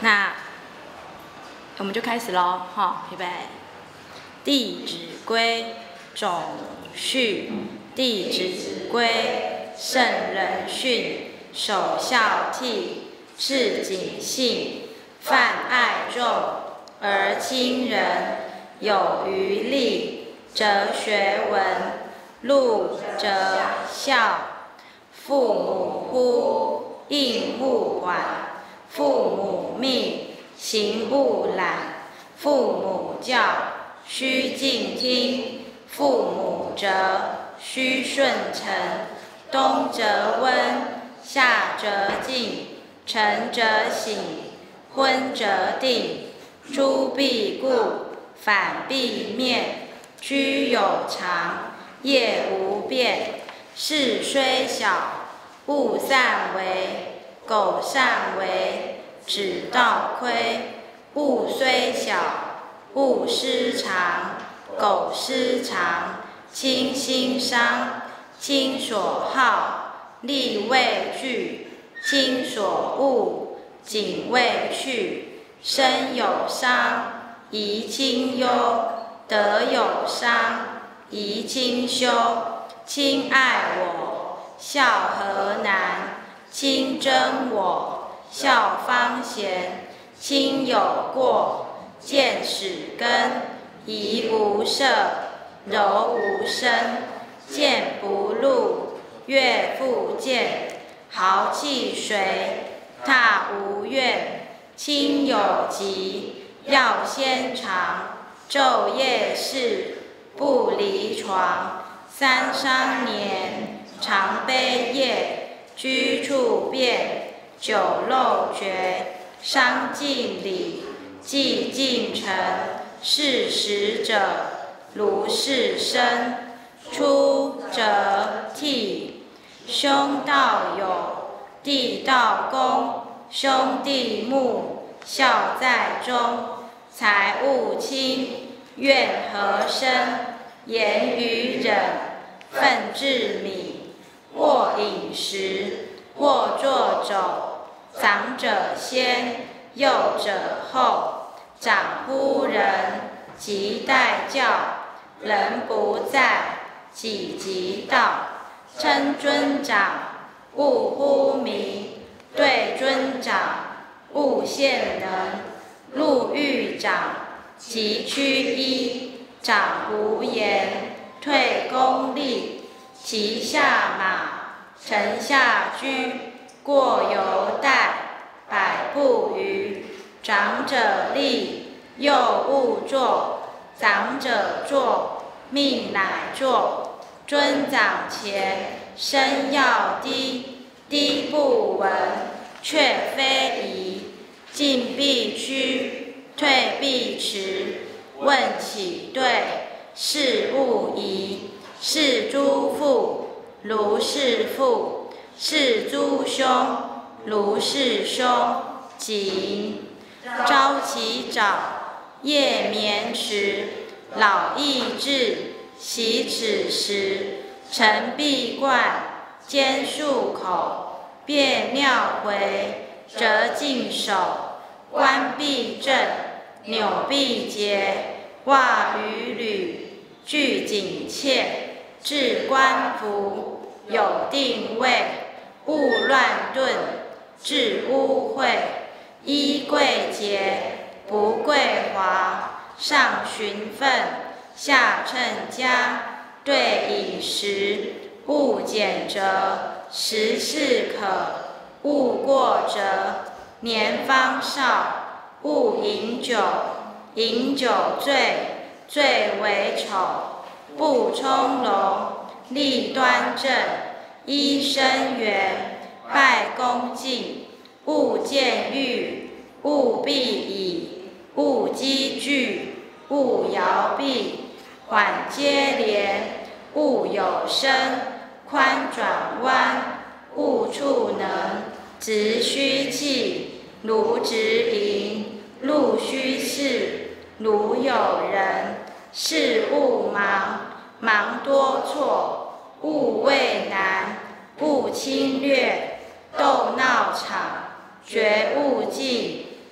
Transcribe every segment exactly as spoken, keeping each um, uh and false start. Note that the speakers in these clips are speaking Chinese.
那我们就开始喽，哈，预备。弟子规总序，弟子规，圣人训，首孝悌，次谨信，泛爱众，而亲仁。有余力，则学文；禄则孝。父母呼，应勿缓；父母命，行不懒；父母教，须敬听；父母责，须顺承。冬则温，夏则静，晨则省，昏则定。诸必顾，反必面。居有常，业无变。事虽小，勿擅为；苟擅为，只道亏。物虽小，勿私藏；苟私藏，亲心伤。亲所好，力为具；亲所恶，谨为去。身有伤，贻亲忧；德有伤，贻亲羞。亲爱我，孝何难；亲憎我，孝方贤。亲有过，见始根；怡无色，柔无声。谏不入，悦复见。豪气随，踏无怨。亲有疾，要先尝。昼夜侍，不离床。三伤年，常悲夜；居处变，酒肉绝。伤尽礼，既尽诚。事实者，如是生。出则悌，兄道友，弟道恭。兄弟睦，孝在中。财物轻，怨何生？言语忍，忿自泯。或饮食，或坐走。长者先，幼者后。长呼人，即待教；人不在，己即到。称尊长，勿呼名；对尊长，勿献能。入狱长，即趋揖；长无言，退恭立。骑下马，乘下车。过犹待，百步余。长者立，幼勿坐；长者坐，命乃坐。尊长前，声要低；低不闻，却非宜。进必趋，退必迟。问起对，事勿疑。是诸父，如是父；是诸兄，如是兄。谨。朝起早，夜眠迟。老易至，习此时。晨必冠，兼漱口。便尿回，则净手。冠必正，纽必结。袜与履，俱紧切。置冠服，有定位。勿乱顿，致污秽。衣贵洁，不贵华。上循分，下称家。对饮食，勿俭责。时适可，勿过则。年方少，勿饮酒。饮酒醉，醉为丑。不从容，立端正。揖生圆，拜恭敬。勿见欲，勿必倚。勿积聚，勿摇臂。缓接连，勿有声。宽转弯，勿触能。直须气，如直营。路须视，如有人。事勿忙，忙多错。勿畏难，勿侵略。斗闹场，绝勿近。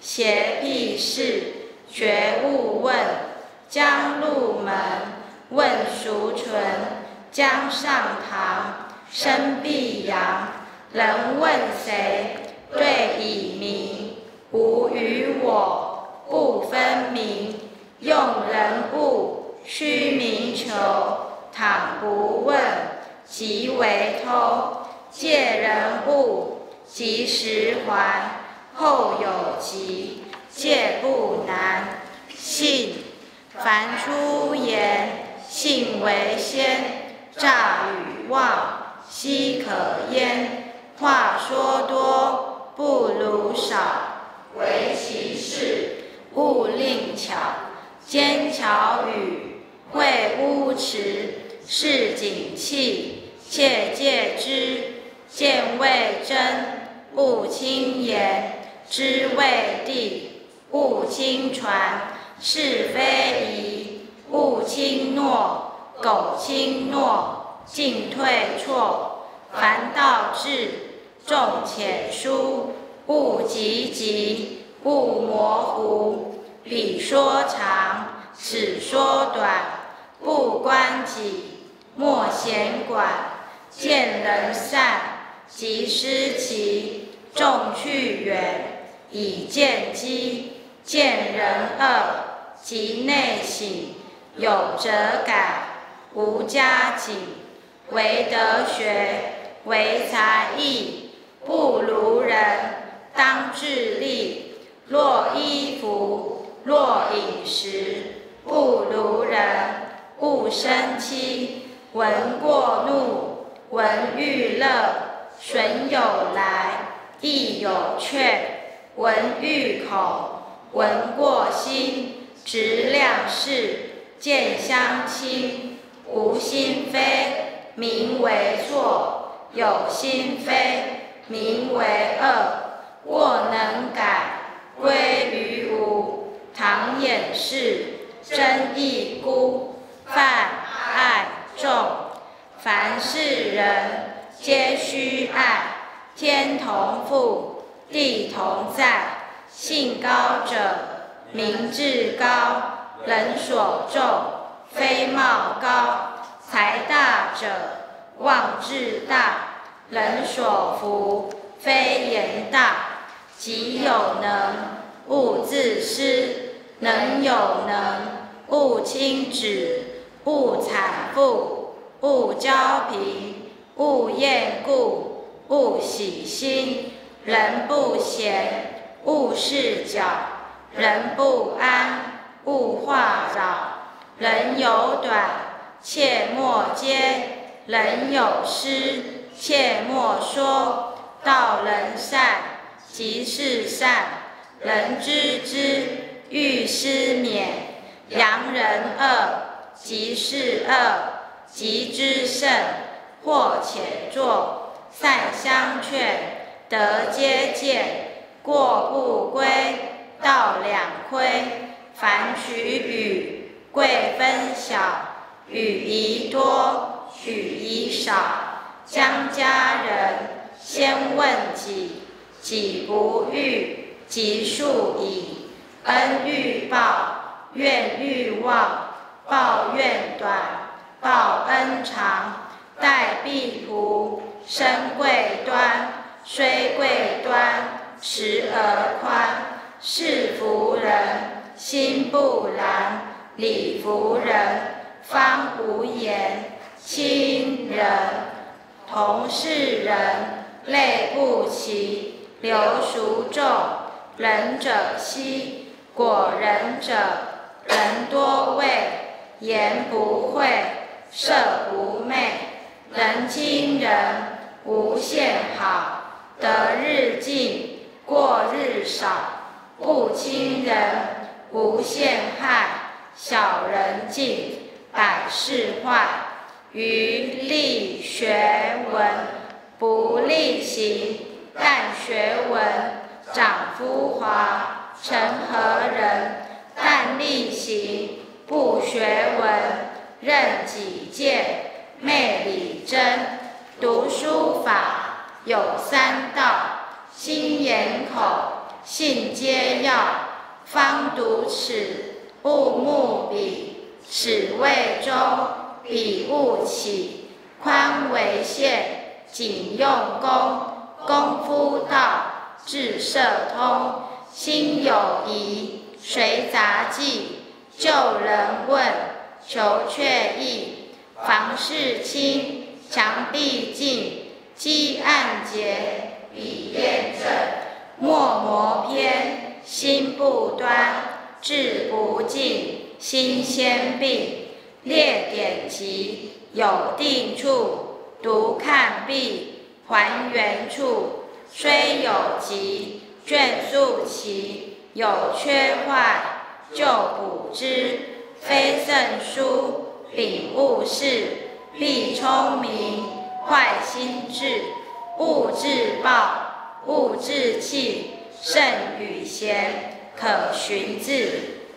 邪僻事，觉悟问。将入门，问孰存？将上堂，生必扬。人问谁？对以明。无与我，不分明。用人物，须明求。倘不问，即为偷。借人物，及时还。后有急，戒不难。信，凡出言，信为先。诈与妄，奚可焉？话说多，不如少。唯其事，勿令巧。奸巧语，会污迟。市井气，切戒之。见未真，勿轻言。知未地，勿轻传。是非疑，勿轻诺。苟轻诺，进退错。凡道至，重浅疏。勿急急，勿模糊。彼说长，此说短。不关己，莫闲管。见人善，即失其。众去远，以见机。见人恶，即内省。有则改，无加警。唯德学，唯才艺。不如人，当自砺。若衣服，若饮食。不如人，勿生戚。闻过怒，闻欲乐。损有来，亦有却。闻欲恐，闻过心。直量事，见相亲。无心非，名为错。有心非，名为恶。过能改，归于无。唐掩饰，真亦孤。泛爱众，凡是人，皆须爱。天同覆，地同在。性高者，名至高。人所重，非貌高。才大者，望至大。人所服，非言大。己有能，勿自私。能有能，勿轻指。勿谄附，勿骄贫。勿厌故，勿喜新。人不闲，勿事搅。人不安，勿话扰。人有短，切莫揭。人有失，切莫说。道人善，即是善。人知之，欲思勉。扬人恶，即是恶。即之胜，或且作。善相劝，德皆见。过不归，道两亏。凡取与，贵分晓。与宜多，取宜少。将家人，先问己。己不欲，即速矣。恩欲报，怨欲忘。报怨短，报恩长。待婢仆，身贵端。虽贵端，实而宽。事服人，心不然。礼服人，方无言。亲人，同是人，类不齐。流俗众，仁者稀。果仁者，人多畏。言不讳，色不昧。人亲人，无限好。得日进，过日少。不亲人，无限害。小人进，百事坏。余力学文，不力行。但学文，长夫华。成何人？但力行，不学文。任己见，昧理真。读书法，有三到。心眼口， 信皆要。方读此，勿慕彼。此谓中，彼勿起。宽为限，谨用功。功夫道，智摄通。心有疑，随杂记。就人问，求确意。房事清，墙壁净。积案结，笔砚正。莫磨偏，心不端。志不进，心先病。列典籍，有定处。读看毕，还原处。虽有疾，卷数齐。有缺坏，就补之。非圣书，秉勿视。必聪明，坏心智。勿自暴，勿自弃。圣与贤，可循字。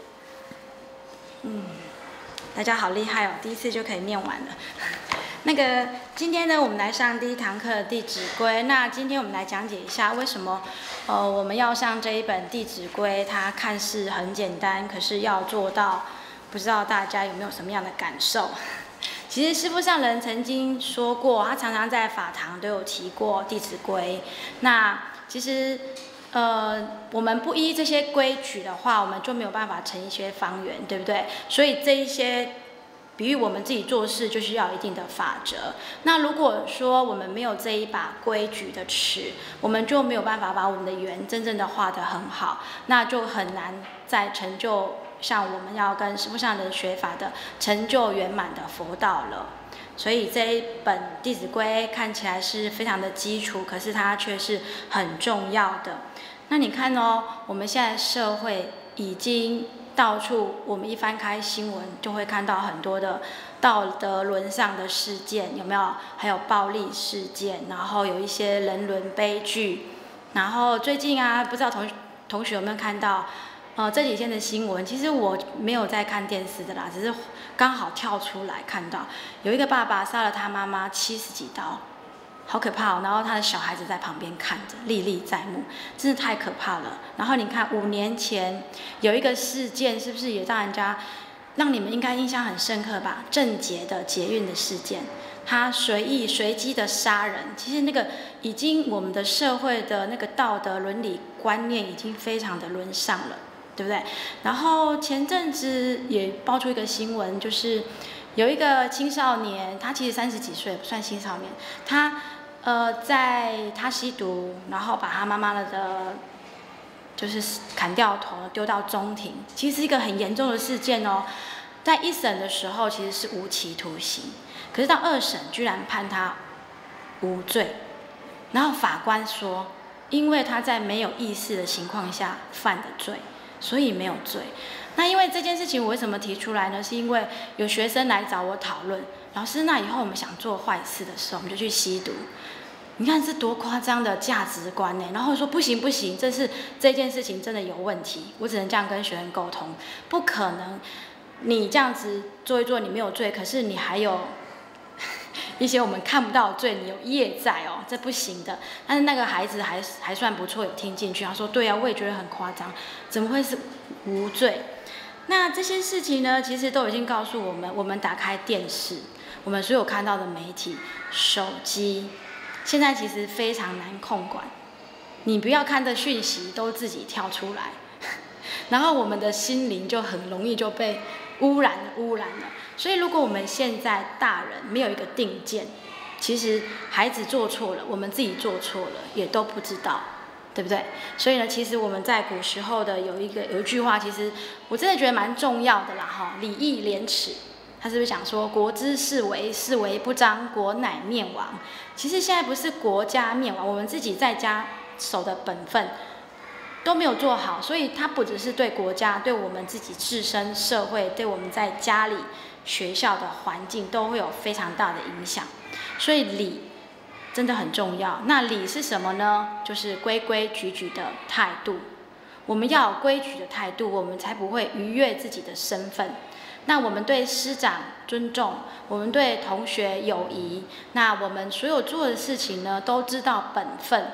嗯，大家好厉害哦，第一次就可以念完了。那个今天呢，我们来上第一堂课《弟子规》。那今天我们来讲解一下为什么，呃，我们要上这一本《弟子规》。它看似很简单，可是要做到，不知道大家有没有什么样的感受？其实师父上人曾经说过，他常常在法堂都有提过《弟子规》。那其实，呃，我们不依这些规矩的话，我们就没有办法成一些方圆，对不对？所以这一些。比喻我们自己做事就需要一定的法则。那如果说我们没有这一把规矩的尺，我们就没有办法把我们的圆真正的画得很好，那就很难再成就像我们要跟师父上人学法的成就圆满的佛道了。所以这一本《弟子规》看起来是非常的基础，可是它却是很重要的。那你看哦，我们现在社会已经。到处我们一翻开新闻，就会看到很多的道德沦丧的事件，有没有？还有暴力事件，然后有一些人伦悲剧。然后最近啊，不知道同同学有没有看到，呃，这几天的新闻，其实我没有在看电视的啦，只是刚好跳出来看到，有一个爸爸杀了他妈妈七十几刀。好可怕哦！然后他的小孩子在旁边看着，历历在目，真的太可怕了。然后你看，五年前有一个事件，是不是也让人家，让你们应该印象很深刻吧？郑捷的捷运的事件，他随意随机的杀人，其实那个已经我们的社会的那个道德伦理观念已经非常的沦丧了，对不对？然后前阵子也爆出一个新闻，就是有一个青少年，他其实三十几岁，不算青少年，他。呃，在他吸毒，然后把他妈妈的，就是砍掉头，丢到中庭，其实是一个很严重的事件哦。在一审的时候，其实是无期徒刑，可是到二审居然判他无罪。然后法官说，因为他在没有意识的情况下犯的罪，所以没有罪。那因为这件事情，我为什么提出来呢？是因为有学生来找我讨论，老师，那以后我们想做坏事的时候，我们就去吸毒。你看是多夸张的价值观呢？然后说不行不行，这是这件事情真的有问题，我只能这样跟学生沟通，不可能你这样子做一做，你没有罪，可是你还有一些我们看不到的罪，你有业在哦，这不行的。但是那个孩子还还算不错，有听进去，他说对啊，我也觉得很夸张，怎么会是无罪？那这些事情呢，其实都已经告诉我们，我们打开电视，我们所有看到的媒体、手机。现在其实非常难控管，你不要看的讯息都自己跳出来，然后我们的心灵就很容易就被污染了，污染了。所以如果我们现在大人没有一个定见，其实孩子做错了，我们自己做错了，也都不知道，对不对？所以呢，其实我们在古时候的有一个有一句话，其实我真的觉得蛮重要的啦，哈，礼义廉耻。他是不是讲说国之四维，四维不张，国乃灭亡？其实现在不是国家灭亡，我们自己在家守的本分都没有做好，所以它不只是对国家，对我们自己自身社会，对我们在家里、学校的环境都会有非常大的影响。所以礼真的很重要。那礼是什么呢？就是规规矩矩的态度。我们要有规矩的态度，我们才不会逾越自己的身份。那我们对师长尊重，我们对同学友谊，那我们所有做的事情呢，都知道本分。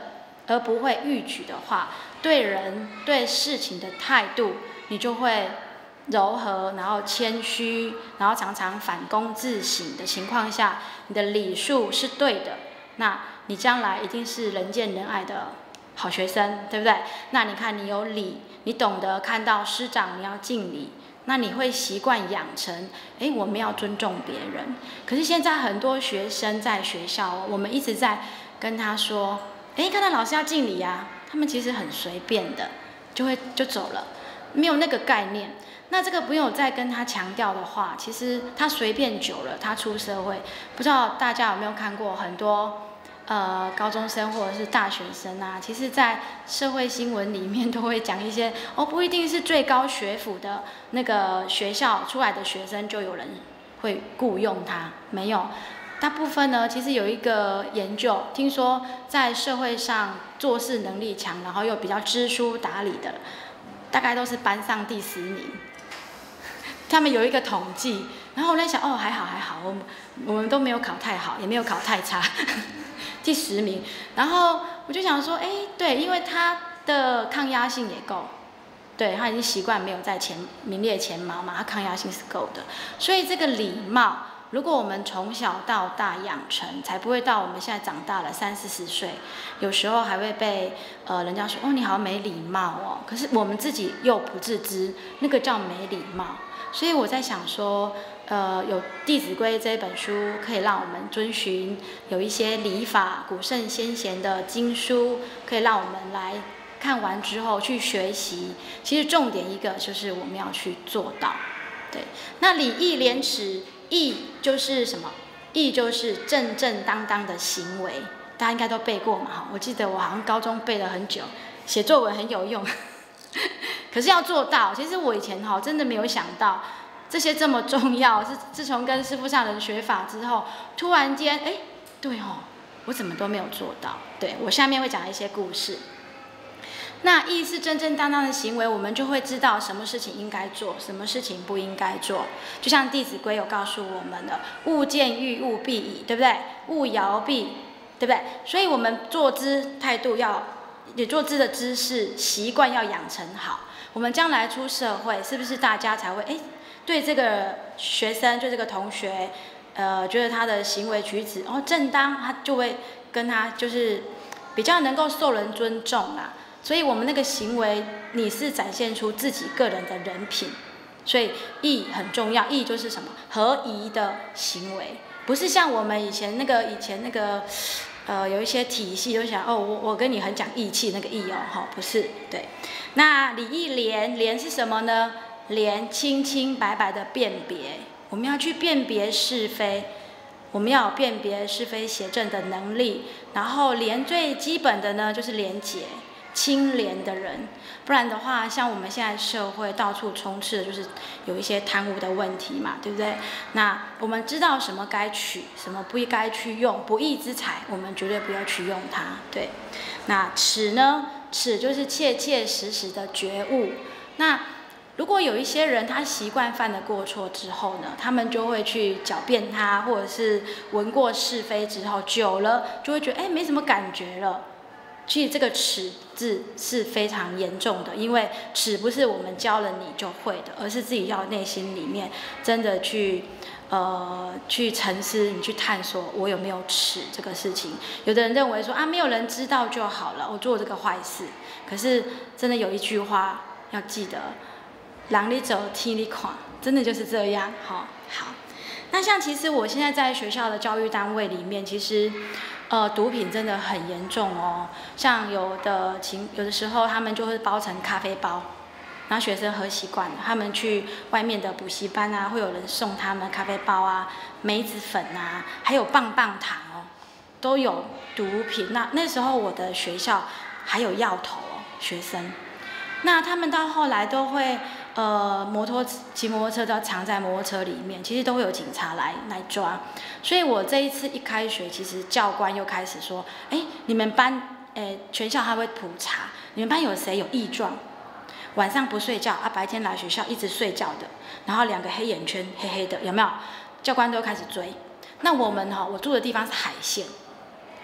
而不会逾矩的话，对人对事情的态度，你就会柔和，然后谦虚，然后常常反躬自省的情况下，你的礼数是对的，那你将来一定是人见人爱的好学生，对不对？那你看你有礼，你懂得看到师长你要敬礼，那你会习惯养成，哎，我们要尊重别人。可是现在很多学生在学校，我们一直在跟他说，哎，看到老师要敬礼啊，他们其实很随便的，就会就走了，没有那个概念。那这个不用再跟他强调的话，其实他随便久了，他出社会，不知道大家有没有看过很多呃高中生或者是大学生啊，其实在社会新闻里面都会讲一些哦，不一定是最高学府的那个学校出来的学生就有人会雇佣他，没有。大部分呢，其实有一个研究，听说在社会上做事能力强，然后又比较知书达理的，大概都是班上第十名。他们有一个统计，然后我在想，哦，还好还好，我们我们都没有考太好，也没有考太差，第十名。然后我就想说，哎，对，因为他的抗压性也够，对他已经习惯没有在前名列前茅嘛，他抗压性是够的，所以这个礼貌。如果我们从小到大养成，才不会到我们现在长大了三四十岁，有时候还会被呃人家说哦你好没礼貌哦，可是我们自己又不自知，那个叫没礼貌。所以我在想说，呃，有《弟子规》这本书可以让我们遵循，有一些礼法，古圣先贤的经书，可以让我们来看完之后去学习。其实重点一个就是我们要去做到，对。那礼义廉耻。义就是什么？义就是正正当当的行为，大家应该都背过嘛哈。我记得我好像高中背了很久，写作文很有用。可是要做到，其实我以前哈真的没有想到这些这么重要。是自从跟师父上人学法之后，突然间哎，对哦，我怎么都没有做到。对，我下面会讲一些故事。那义是正正当当的行为，我们就会知道什么事情应该做，什么事情不应该做。就像《弟子规》有告诉我们的，勿见欲，勿必矣，对不对？勿摇臂，对不对？所以我们坐姿态度要，也坐姿的姿势习惯要养成好。我们将来出社会，是不是大家才会哎，对这个学生，对这个同学，呃，觉得他的行为举止哦正当，他就会跟他就是比较能够受人尊重啦。所以我们那个行为，你是展现出自己个人的人品，所以义很重要。义就是什么？合宜的行为，不是像我们以前那个以前那个，呃，有一些体系就想哦，我我跟你很讲义气那个义哦，哈，不是对。那礼义廉，廉是什么呢？廉清清白白的辨别，我们要去辨别是非，我们要有辨别是非邪正的能力。然后廉最基本的呢，就是廉洁。清廉的人，不然的话，像我们现在社会到处充斥的就是有一些贪污的问题嘛，对不对？那我们知道什么该取，什么不该去用，不义之财，我们绝对不要去用它。对，那耻呢？耻就是切切实实的觉悟。那如果有一些人他习惯犯了过错之后呢，他们就会去狡辩他，或者是闻过是非之后，久了就会觉得哎没什么感觉了。其实这个耻字是非常严重的，因为耻不是我们教了你就会的，而是自己要内心里面真的去呃去沉思，你去探索我有没有耻这个事情。有的人认为说啊，没有人知道就好了，我做这个坏事。可是真的有一句话要记得，人你走天你看，真的就是这样。好，好。那像其实我现在在学校的教育单位里面，其实。呃，毒品真的很严重哦。像有的情，有的时候他们就会包成咖啡包，然后学生喝习惯了，他们去外面的补习班啊，会有人送他们咖啡包啊、梅子粉啊，还有棒棒糖哦，都有毒品。那那时候我的学校还有药头哦，学生。那他们到后来都会。呃，摩托骑摩托车都要藏在摩托车里面，其实都会有警察来来抓。所以我这一次一开学，其实教官又开始说：“哎，你们班，哎，全校他会普查，你们班有谁有异状？晚上不睡觉啊，白天来学校一直睡觉的，然后两个黑眼圈黑黑的，有没有？教官都开始追。那我们哈、哦，我住的地方是海线，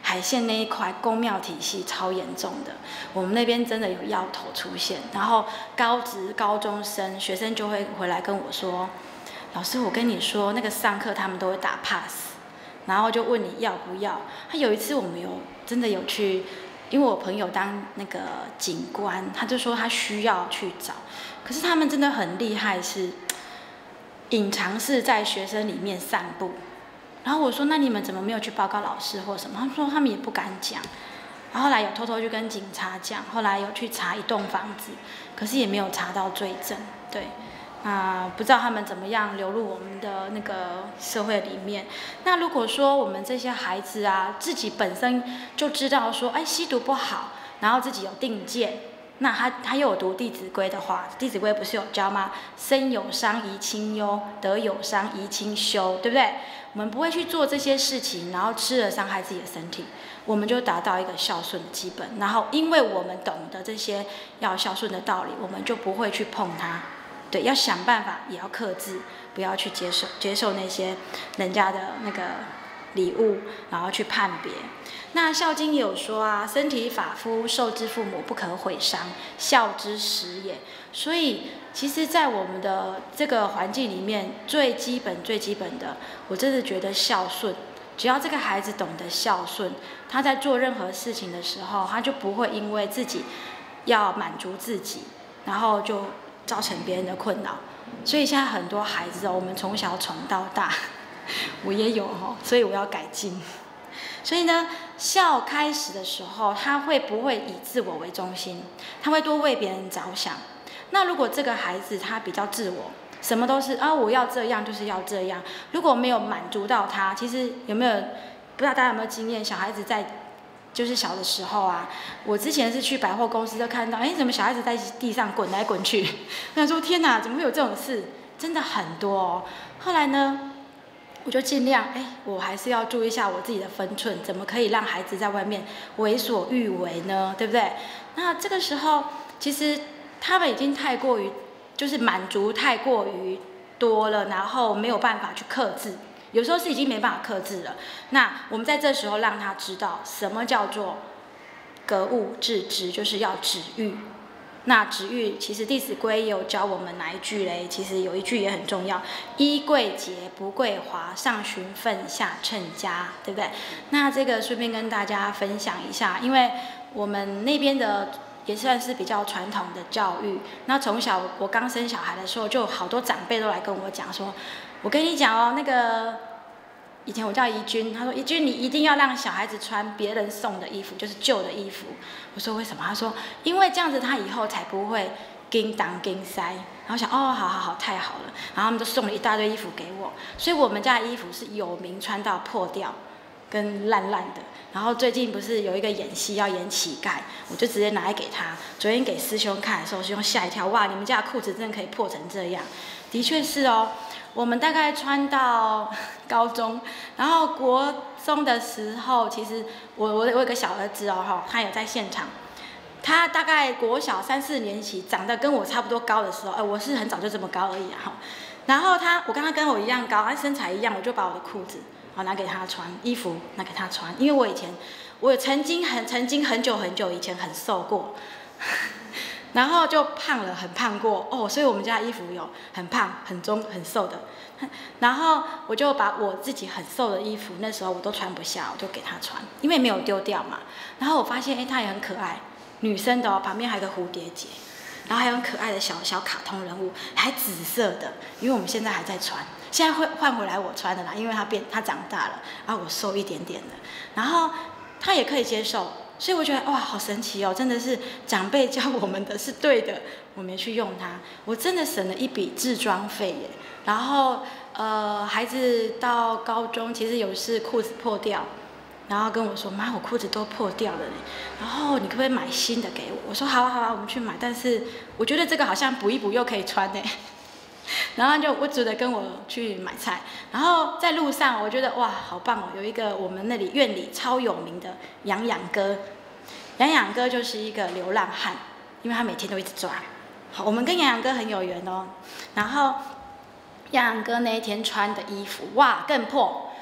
海线那一块公庙体系超严重的，我们那边真的有药头出现，然后高职高中生学生就会回来跟我说，老师，我跟你说，那个上课他们都会打 pass， 然后就问你要不要。他有一次我们有真的有去，因为我朋友当那个警官，他就说他需要去找，可是他们真的很厉害，是隐藏式在学生里面散步。然后我说，那你们怎么没有去报告老师或什么？他们说他们也不敢讲。然后后来有偷偷去跟警察讲，后来有去查一栋房子，可是也没有查到罪证。对，啊、呃，不知道他们怎么样流入我们的那个社会里面。那如果说我们这些孩子啊，自己本身就知道说，哎，吸毒不好，然后自己有定见。那他他又有读《弟子规》的话，《弟子规》不是有教吗？身有伤贻亲忧，德有伤贻亲羞，对不对？我们不会去做这些事情，然后吃了伤害自己的身体，我们就达到一个孝顺的基本。然后，因为我们懂得这些要孝顺的道理，我们就不会去碰它。对，要想办法，也要克制，不要去接受接受那些人家的那个礼物，然后去判别。那《孝经》也有说啊，身体发肤，受之父母，不可毁伤，孝之始也。所以，其实，在我们的这个环境里面，最基本、最基本的，我真的觉得孝顺。只要这个孩子懂得孝顺，他在做任何事情的时候，他就不会因为自己要满足自己，然后就造成别人的困扰。所以现在很多孩子哦，我们从小宠到大，我也有哦，所以我要改进。所以呢，孝开始的时候，他会不会以自我为中心？他会多为别人着想。那如果这个孩子他比较自我，什么都是啊，我要这样就是要这样。如果没有满足到他，其实有没有不知道大家有没有经验？小孩子在就是小的时候啊，我之前是去百货公司就看到，哎，怎么小孩子在地上滚来滚去？我想说天哪，怎么会有这种事？真的很多哦。后来呢，我就尽量，哎，我还是要注意一下我自己的分寸，怎么可以让孩子在外面为所欲为呢？对不对？那这个时候，其实他们已经太过于，就是满足太过于多了，然后没有办法去克制，有时候是已经没办法克制了。那我们在这时候让他知道什么叫做格物致知，就是要止欲。那止欲，其实《弟子规》也有教我们哪一句嘞？其实有一句也很重要：衣贵洁，不贵华，上循分，下称家，对不对？那这个顺便跟大家分享一下，因为我们那边的也算是比较传统的教育。那从小我刚生小孩的时候，就好多长辈都来跟我讲说：“我跟你讲哦，那个。”以前我叫怡君，他说怡君你一定要让小孩子穿别人送的衣服，就是旧的衣服。我说为什么？他说因为这样子他以后才不会跟当跟塞。然后想哦，好好好，太好了。然后他们就送了一大堆衣服给我，所以我们家的衣服是有名穿到破掉跟烂烂的。然后最近不是有一个演戏要演乞丐，我就直接拿来给他。昨天给师兄看的时候，师兄吓一跳，哇，你们家的裤子真的可以破成这样？的确是哦。我们大概穿到高中，然后国中的时候，其实我我我有个小儿子哦哈，他有在现场。他大概国小三四年级，长得跟我差不多高的时候，哎，我是很早就这么高而已哈。然后他，我跟他跟我一样高，他身材一样，我就把我的裤子好拿给他穿，衣服拿给他穿，因为我以前我曾经很曾经很久很久以前很瘦过。然后就胖了，很胖过哦，所以我们家的衣服有很胖、很中、很瘦的。然后我就把我自己很瘦的衣服，那时候我都穿不下，我就给他穿，因为没有丢掉嘛。然后我发现，哎，他也很可爱，女生的哦，旁边还有个蝴蝶结，然后还有很可爱的小小卡通人物，还紫色的，因为我们现在还在穿，现在会换回来我穿的啦，因为他变，他长大了，然后我瘦一点点的，然后他也可以接受。所以我觉得哇，好神奇哦！真的是长辈教我们的是对的，我没去用它，我真的省了一笔置装费耶。然后呃，孩子到高中，其实有一次裤子破掉，然后跟我说：“妈，我裤子都破掉了呢，然后你可不可以买新的给我？”我说：“好啊，好啊，我们去买。”但是我觉得这个好像补一补又可以穿呢。然后就我只得跟我去买菜，然后在路上我觉得哇好棒哦，有一个我们那里院里超有名的洋洋哥，洋洋哥就是一个流浪汉，因为他每天都一直抓。好，我们跟洋洋哥很有缘哦。然后洋洋哥那一天穿的衣服哇更破，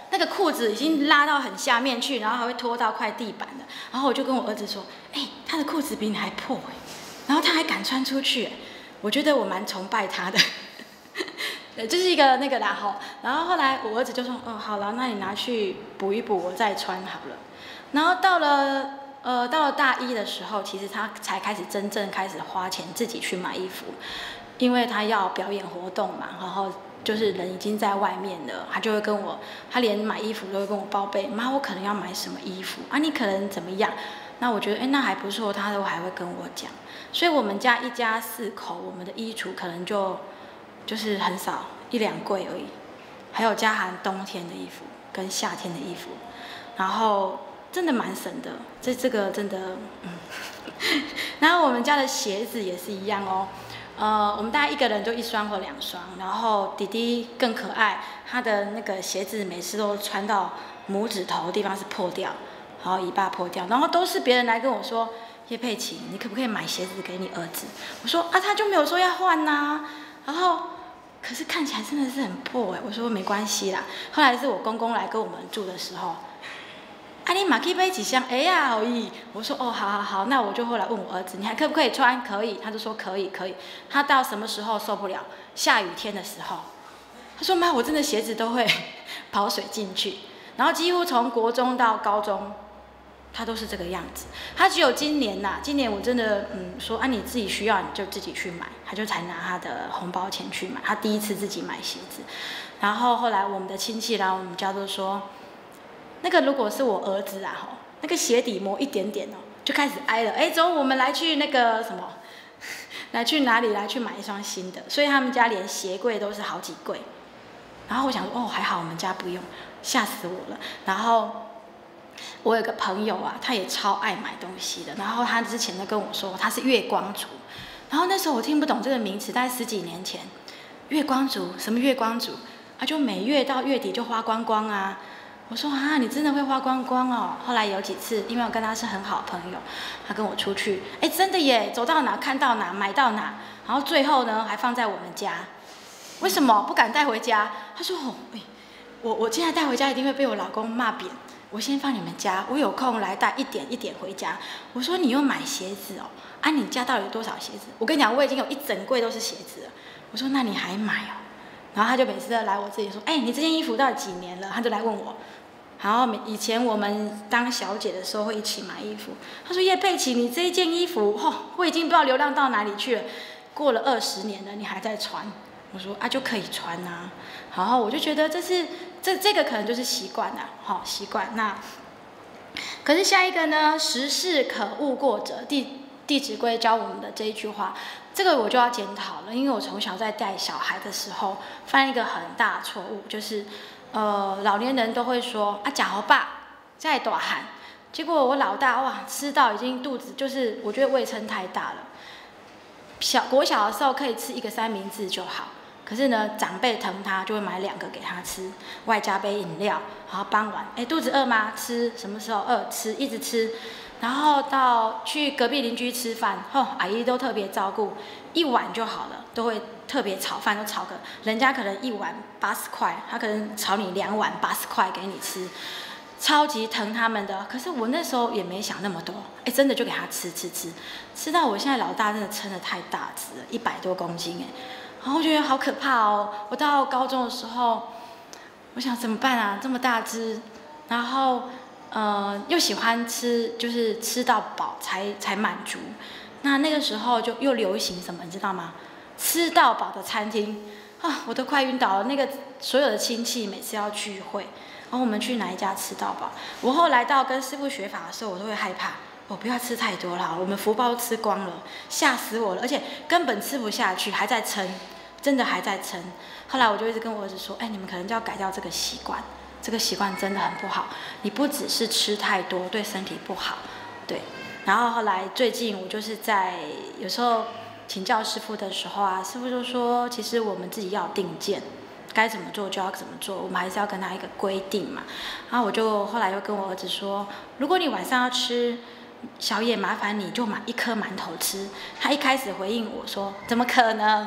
那个裤子已经拉到很下面去，然后还会拖到快地板了。然后我就跟我儿子说：“哎、欸，他的裤子比你还破哎、欸，然后他还敢穿出去、欸，我觉得我蛮崇拜他的。”对，这、就是一个那个啦吼。然后后来我儿子就说：“哦，好了，那你拿去补一补，我再穿好了。”然后到了呃到了大一的时候，其实他才开始真正开始花钱自己去买衣服，因为他要表演活动嘛，然后。就是人已经在外面了，他就会跟我，他连买衣服都会跟我报备，妈，我可能要买什么衣服啊？你可能怎么样？那我觉得，哎，那还不错，他都还会跟我讲。所以我们家一家四口，我们的衣橱可能就就是很少一两柜而已，还有加含冬天的衣服跟夏天的衣服，然后真的蛮省的，这这个真的，嗯。然后我们家的鞋子也是一样哦。呃，我们大概一个人就一双或两双，然后弟弟更可爱，他的那个鞋子每次都穿到拇指头的地方是破掉，然后尾巴破掉，然后都是别人来跟我说，叶佩琪，你可不可以买鞋子给你儿子？我说啊，他就没有说要换呐、啊，然后可是看起来真的是很破哎，我说没关系啦。后来是我公公来跟我们住的时候。啊，你马可以买几箱？哎呀，好意。我说哦，好好好，那我就后来问我儿子，你还可不可以穿？可以，他就说可以，可以。他到什么时候受不了？下雨天的时候，他说妈，我真的鞋子都会跑水进去。然后几乎从国中到高中，他都是这个样子。他只有今年呐、啊，今年我真的嗯说啊，你自己需要你就自己去买，他就才拿他的红包钱去买。他第一次自己买鞋子，然后后来我们的亲戚来我们家都说。那个如果是我儿子啊，吼，那个鞋底磨一点点哦，就开始挨了。哎，走，我们来去那个什么，来去哪里来去买一双新的？所以他们家连鞋柜都是好几柜。然后我想说，哦，还好我们家不用，吓死我了。然后我有个朋友啊，他也超爱买东西的。然后他之前就跟我说，他是月光族。然后那时候我听不懂这个名词，大概十几年前，月光族什么月光族？他就每月到月底就花光光啊。我说啊，你真的会花光光哦。后来有几次，因为我跟他是很好的朋友，他跟我出去，哎，真的耶，走到哪看到哪，买到哪，然后最后呢还放在我们家。为什么不敢带回家？他说哦，哎，我我现在带回家一定会被我老公骂扁，我先放你们家，我有空来带一点一点回家。我说你又买鞋子哦，啊，你家到底有多少鞋子？我跟你讲，我已经有一整柜都是鞋子了。我说那你还买哦？然后他就每次都来我这里说，哎，你这件衣服到底几年了？他就来问我。然后以前我们当小姐的时候会一起买衣服。他说叶佩琪，你这一件衣服，哦，我已经不知道流浪到哪里去了，过了二十年了，你还在穿。我说啊，就可以穿啊。然后我就觉得这是这这个可能就是习惯啦，好习惯。那可是下一个呢？时事可误过者，弟弟子规教我们的这一句话，这个我就要检讨了，因为我从小在带小孩的时候犯一个很大的错误，就是。呃，老年人都会说啊，假猴爸在大喊，结果我老大哇，吃到已经肚子就是我觉得胃撑太大了。小国小的时候可以吃一个三明治就好，可是呢，长辈疼他就会买两个给他吃，外加杯饮料，然后傍晚，哎，肚子饿吗？吃，什么时候饿？吃，一直吃。然后到去隔壁邻居吃饭，哦，阿姨都特别照顾，一碗就好了，都会特别炒饭都炒个，人家可能一碗八十块，他可能炒你两碗八十块给你吃，超级疼他们的。可是我那时候也没想那么多，哎，真的就给他吃吃吃，吃到我现在老大真的撑得太大只了，一百多公斤哎，然后我觉得好可怕哦。我到高中的时候，我想怎么办啊，这么大只，然后。呃，又喜欢吃，就是吃到饱才才满足。那那个时候就又流行什么，你知道吗？吃到饱的餐厅啊，我都快晕倒了。那个所有的亲戚每次要聚会，然后我们去哪一家吃到饱？我后来到跟师父学法的时候，我都会害怕，我、哦、不要吃太多了，我们福报都吃光了，吓死我了，而且根本吃不下去，还在撑，真的还在撑。后来我就一直跟我儿子说，哎，你们可能就要改掉这个习惯。这个习惯真的很不好，你不只是吃太多，对身体不好，对。然后后来最近我就是在有时候请教师父的时候啊，师父就说，其实我们自己要定见，该怎么做就要怎么做，我们还是要跟他一个规定嘛。然后我就后来又跟我儿子说，如果你晚上要吃宵夜，麻烦你就买一颗馒头吃。他一开始回应我说，怎么可能？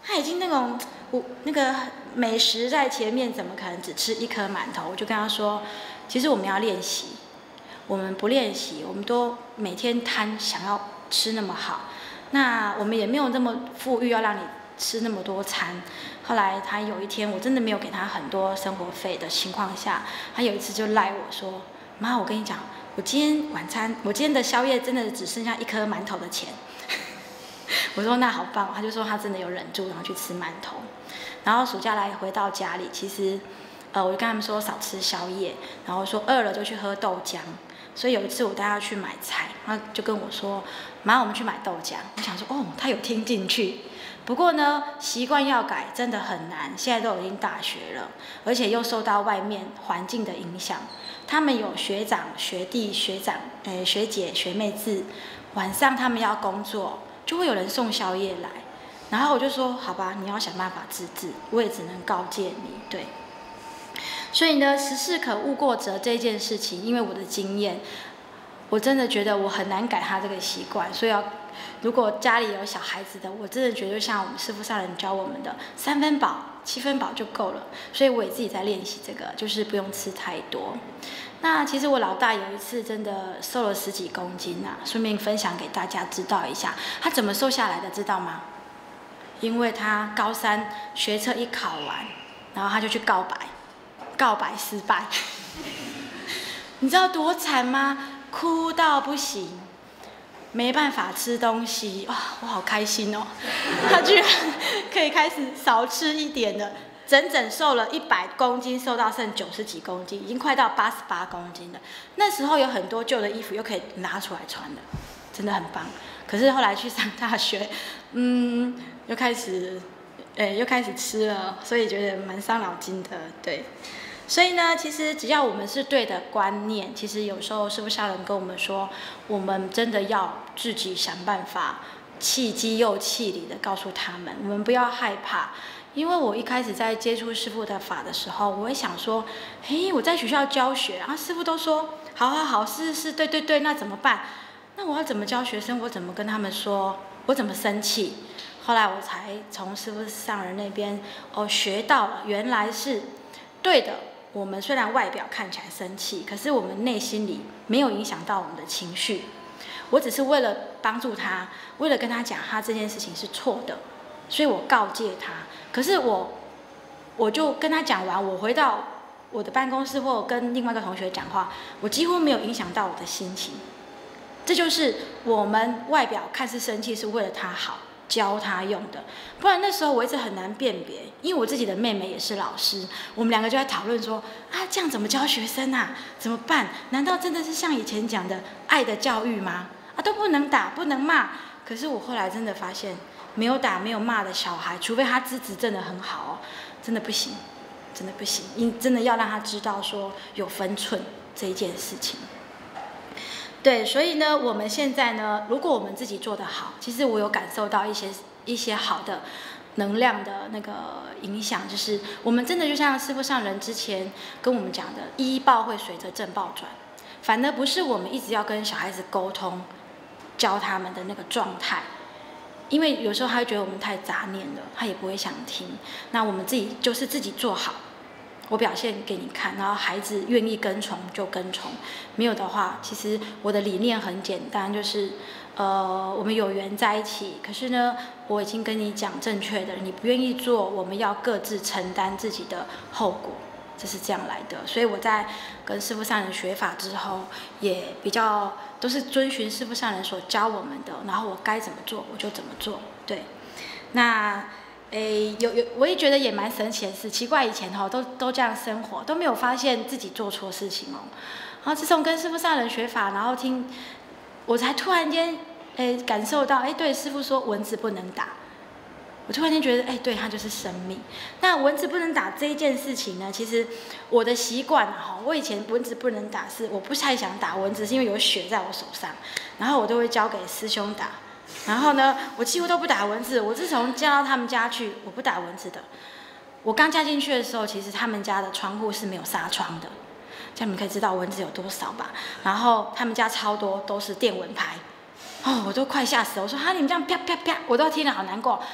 他已经那种我那个美食在前面，怎么可能只吃一颗馒头？我就跟他说，其实我们要练习，我们不练习，我们都每天贪想要吃那么好，那我们也没有那么富裕要让你吃那么多餐。后来他有一天，我真的没有给他很多生活费的情况下，他有一次就赖我说：“妈，我跟你讲，我今天晚餐，我今天的宵夜真的只剩下一颗馒头的钱。”我说那好棒，他就说他真的有忍住，然后去吃馒头。然后暑假来回到家里，其实，呃，我就跟他们说少吃宵夜，然后说饿了就去喝豆浆。所以有一次我带他去买菜，他就跟我说：“妈，我们去买豆浆。”我想说哦，他有听进去。不过呢，习惯要改真的很难。现在都已经大学了，而且又受到外面环境的影响。他们有学长、学弟、学长、诶学姐、学妹制，晚上他们要工作，就会有人送宵夜来。然后我就说：“好吧，你要想办法自制，我也只能告诫你。”对。所以呢，时事可勿过则这件事情，因为我的经验，我真的觉得我很难改他这个习惯。所以要，如果家里有小孩子的，我真的觉得像我们师父上人教我们的，三分饱、七分饱就够了。所以我也自己在练习这个，就是不用吃太多。那其实我老大有一次真的瘦了十几公斤啊，顺便分享给大家知道一下，他怎么瘦下来的，知道吗？因为他高三学测一考完，然后他就去告白。告白失败，你知道多惨吗？哭到不行，没办法吃东西，哇，我好开心哦！他居然可以开始少吃一点了，整整瘦了一百公斤，瘦到剩九十几公斤，已经快到八十八公斤了。那时候有很多旧的衣服又可以拿出来穿了，真的很棒。可是后来去上大学，嗯，又开始，诶，又开始吃了，所以觉得蛮伤脑筋的，对。所以呢，其实只要我们是对的观念，其实有时候师父上人跟我们说，我们真的要自己想办法，气机又气理的告诉他们，我们不要害怕。因为我一开始在接触师父的法的时候，我会想说，嘿，我在学校教学，然后师父都说，好好好，是是，对对对，那怎么办？那我要怎么教学生？我怎么跟他们说？我怎么生气？后来我才从师父上人那边哦学到了，原来是对的。我们虽然外表看起来生气，可是我们内心里没有影响到我们的情绪。我只是为了帮助他，为了跟他讲他这件事情是错的，所以我告诫他。可是我，我就跟他讲完，我回到我的办公室或跟另外一个同学讲话，我几乎没有影响到我的心情。这就是我们外表看似生气，是为了他好。教他用的，不然那时候我一直很难辨别，因为我自己的妹妹也是老师，我们两个就在讨论说啊，这样怎么教学生啊？怎么办？难道真的是像以前讲的爱的教育吗？啊，都不能打，不能骂。可是我后来真的发现，没有打、没有骂的小孩，除非他资质真的很好哦，真的不行，真的不行。你真的要让他知道说有分寸这一件事情。对，所以呢，我们现在呢，如果我们自己做得好，其实我有感受到一些一些好的能量的那个影响，就是我们真的就像师父上人之前跟我们讲的，依报会随着正报转，反而不是我们一直要跟小孩子沟通，教他们的那个状态，因为有时候他会觉得我们太杂念了，他也不会想听。那我们自己就是自己做好。我表现给你看，然后孩子愿意跟从就跟从，没有的话，其实我的理念很简单，就是，呃，我们有缘在一起，可是呢，我已经跟你讲正确的，你不愿意做，我们要各自承担自己的后果，这是这样来的。所以我在跟师父上人学法之后，也比较都是遵循师父上人所教我们的，然后我该怎么做我就怎么做，对，那。诶，有有，我也觉得也蛮神奇的是，奇怪以前哈、哦、都都这样生活，都没有发现自己做错事情哦。然后自从跟师父上人学法，然后听，我才突然间诶感受到，诶，对，师父说蚊子不能打，我突然间觉得，诶，对，它就是生命。那蚊子不能打这一件事情呢，其实我的习惯哈，我以前蚊子不能打是我不太想打蚊子，是因为有血在我手上，然后我都会交给师兄打。然后呢，我几乎都不打蚊子。我自从嫁到他们家去，我不打蚊子的。我刚嫁进去的时候，其实他们家的窗户是没有纱窗的，这样你们可以知道蚊子有多少吧。然后他们家超多都是电蚊拍，哦，我都快吓死了。我说哈，你们这样啪啪啪，我都听了好难过。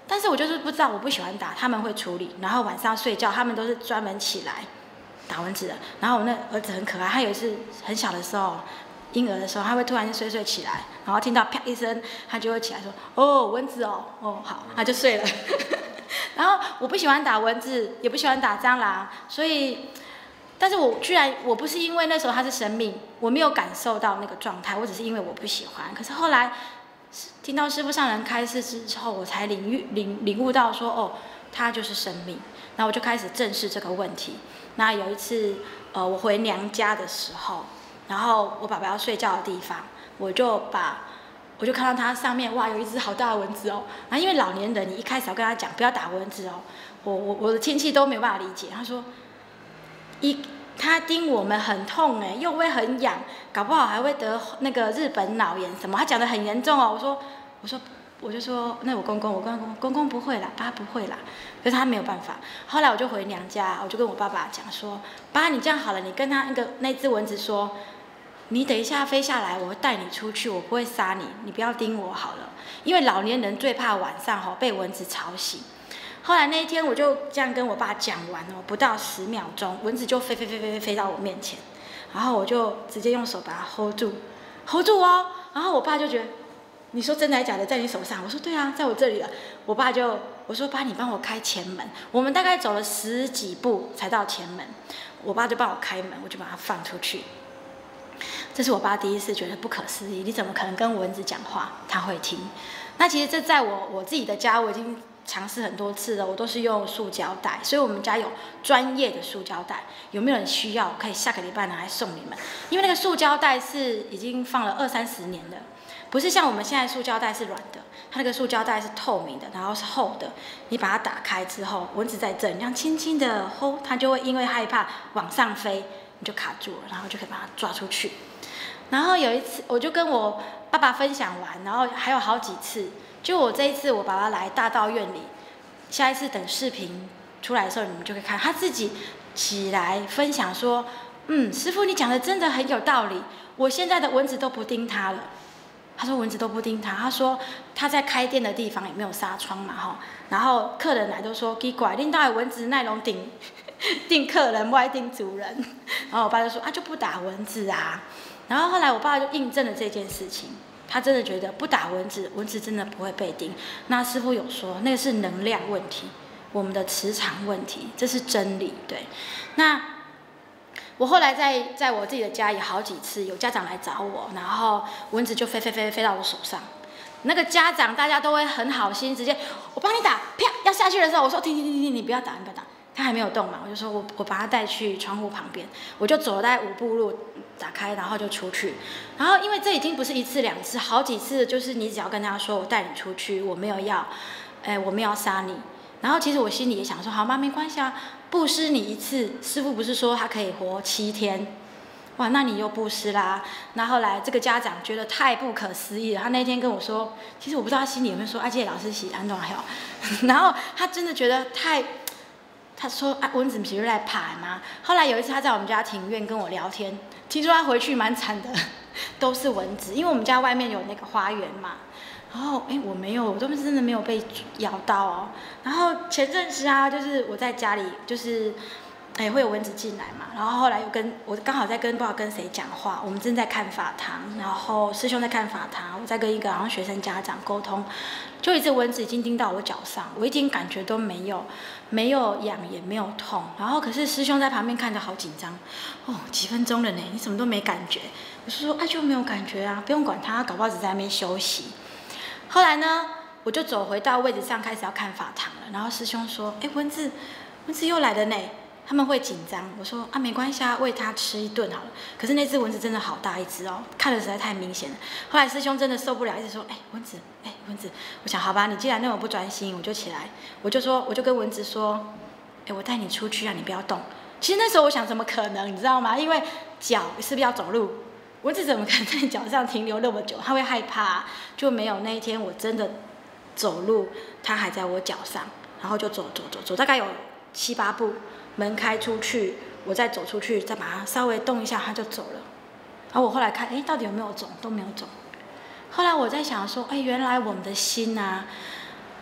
但是我就是不知道，我不喜欢打，他们会处理，然后晚上睡觉，他们都是专门起来打蚊子的。然后我那儿子很可爱，他有一次很小的时候，婴儿的时候，他会突然睡睡起来，然后听到啪一声，他就会起来说：“哦，蚊子哦，哦好，他就睡了。”然后我不喜欢打蚊子，也不喜欢打蟑螂，所以，但是我居然我不是因为那时候它是生命，我没有感受到那个状态，我只是因为我不喜欢。可是后来听到师父上人开示之后，我才领悟领领悟到说，哦，它就是生命。然后我就开始正视这个问题。那有一次，呃，我回娘家的时候，然后我爸爸要睡觉的地方，我就把。我就看到它上面哇有一只好大的蚊子哦，然后因为老年人你一开始要跟他讲不要打蚊子哦，我我我的亲戚都没有办法理解，他说一他叮我们很痛哎，又会很痒，搞不好还会得那个日本脑炎什么，他讲得很严重哦，我说我说我就说那我公公我公公公公不会啦，爸不会啦，可是他没有办法。后来我就回娘家，我就跟我爸爸讲说，爸你这样好了，你跟他那个那只蚊子说。你等一下飞下来，我会带你出去，我不会杀你，你不要叮我好了。因为老年人最怕晚上吼被蚊子吵醒。后来那一天我就这样跟我爸讲完哦，不到十秒钟，蚊子就飞飞飞飞飞飞到我面前，然后我就直接用手把它 hold 住 ，hold 住哦。然后我爸就觉得，你说真的还假的，在你手上？我说对啊，在我这里了。我爸就我说爸，你帮我开前门。我们大概走了十几步才到前门，我爸就帮我开门，我就把它放出去。这是我爸第一次觉得不可思议，你怎么可能跟蚊子讲话？他会听。那其实这在我我自己的家，我已经尝试很多次了，我都是用塑胶袋，所以我们家有专业的塑胶袋。有没有人需要？可以下个礼拜拿来送你们。因为那个塑胶袋是已经放了二三十年了，不是像我们现在塑胶袋是软的，它那个塑胶袋是透明的，然后是厚的。你把它打开之后，蚊子在这，你这样轻轻的吼，它就会因为害怕往上飞，你就卡住了，然后就可以把它抓出去。然后有一次，我就跟我爸爸分享完，然后还有好几次。就我这一次，我爸爸来大道院里，下一次等视频出来的时候，你们就可以看他自己起来分享说：“嗯，师父你讲的真的很有道理，我现在的蚊子都不叮他了。”他说蚊子都不叮他，他说他在开店的地方也没有纱窗嘛哈，然后客人来都说奇怪，恁到底蚊子那种叮叮客人，不爱叮主人。然后我爸就说啊就不打蚊子啊。然后后来我爸就印证了这件事情，他真的觉得不打蚊子，蚊子真的不会被叮。那师父有说，那个是能量问题，我们的磁场问题，这是真理。对，那我后来在在我自己的家也好几次有家长来找我，然后蚊子就飞飞飞飞到我手上。那个家长大家都会很好心，直接我帮你打，啪要下去的时候，我说停停停停，你不要打，你不要打。他还没有动嘛，我就说我我把他带去窗户旁边，我就走了大概五步路，打开然后就出去。然后因为这已经不是一次两次，好几次，就是你只要跟他说我带你出去，我没有要，哎我没有要杀你。然后其实我心里也想说，好吗？没关系啊，布施你一次，师父不是说他可以活七天？哇，那你又布施啦。那后来这个家长觉得太不可思议了，他那天跟我说，其实我不知道他心里有没有说，阿姐老师喜安怎好？然后他真的觉得太。他说：“啊，蚊子不是来爬吗？”后来有一次，他在我们家庭院跟我聊天，听说他回去蛮惨的，都是蚊子，因为我们家外面有那个花园嘛。然后，哎，我没有，我都是真的没有被咬到哦。然后前阵子啊，就是我在家里，就是哎会有蚊子进来嘛。然后后来又跟我刚好在跟不知道跟谁讲话，我们正在看法堂，然后师兄在看法堂，我在跟一个好像学生家长沟通。就一只蚊子已经叮到我脚上，我一点感觉都没有，没有痒也没有痛。然后可是师兄在旁边看着好紧张，哦，几分钟了呢，你怎么都没感觉？我是说，哎，就没有感觉啊，不用管他，搞不好只在那边休息。后来呢，我就走回到位置上，开始要看法堂了。然后师兄说，哎，蚊子，蚊子又来了呢。他们会紧张，我说啊没关系啊，喂它吃一顿好了。可是那只蚊子真的好大一只哦，看得实在太明显了。后来师兄真的受不了，一直说，哎蚊子，哎蚊子。我想好吧，你既然那么不专心，我就起来，我就说，我就跟蚊子说，哎我带你出去啊，你不要动。其实那时候我想怎么可能，你知道吗？因为脚是不是要走路？蚊子怎么可能在脚上停留那么久？它会害怕啊，就没有那一天我真的走路，它还在我脚上，然后就走走走走，大概有七八步。门开出去，我再走出去，再把它稍微动一下，它就走了。然后我后来看，哎，到底有没有肿？都没有肿。后来我在想说，哎，原来我们的心啊，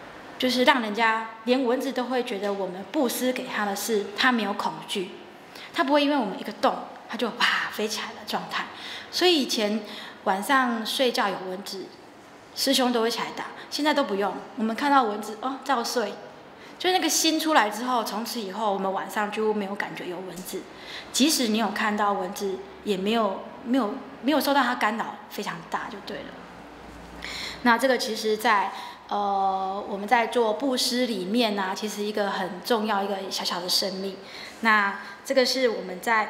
就是让人家连蚊子都会觉得我们布施给他的是他没有恐惧，他不会因为我们一个动，他就啪飞起来的状态。所以以前晚上睡觉有蚊子，师兄都会起来打，现在都不用，我们看到蚊子哦照睡。就那个心出来之后，从此以后我们晚上就没有感觉有蚊子，即使你有看到蚊子，也没有没有没有受到它干扰非常大就对了。那这个其实在呃我们在做布施里面呢、啊，其实一个很重要一个小小的生命。那这个是我们在。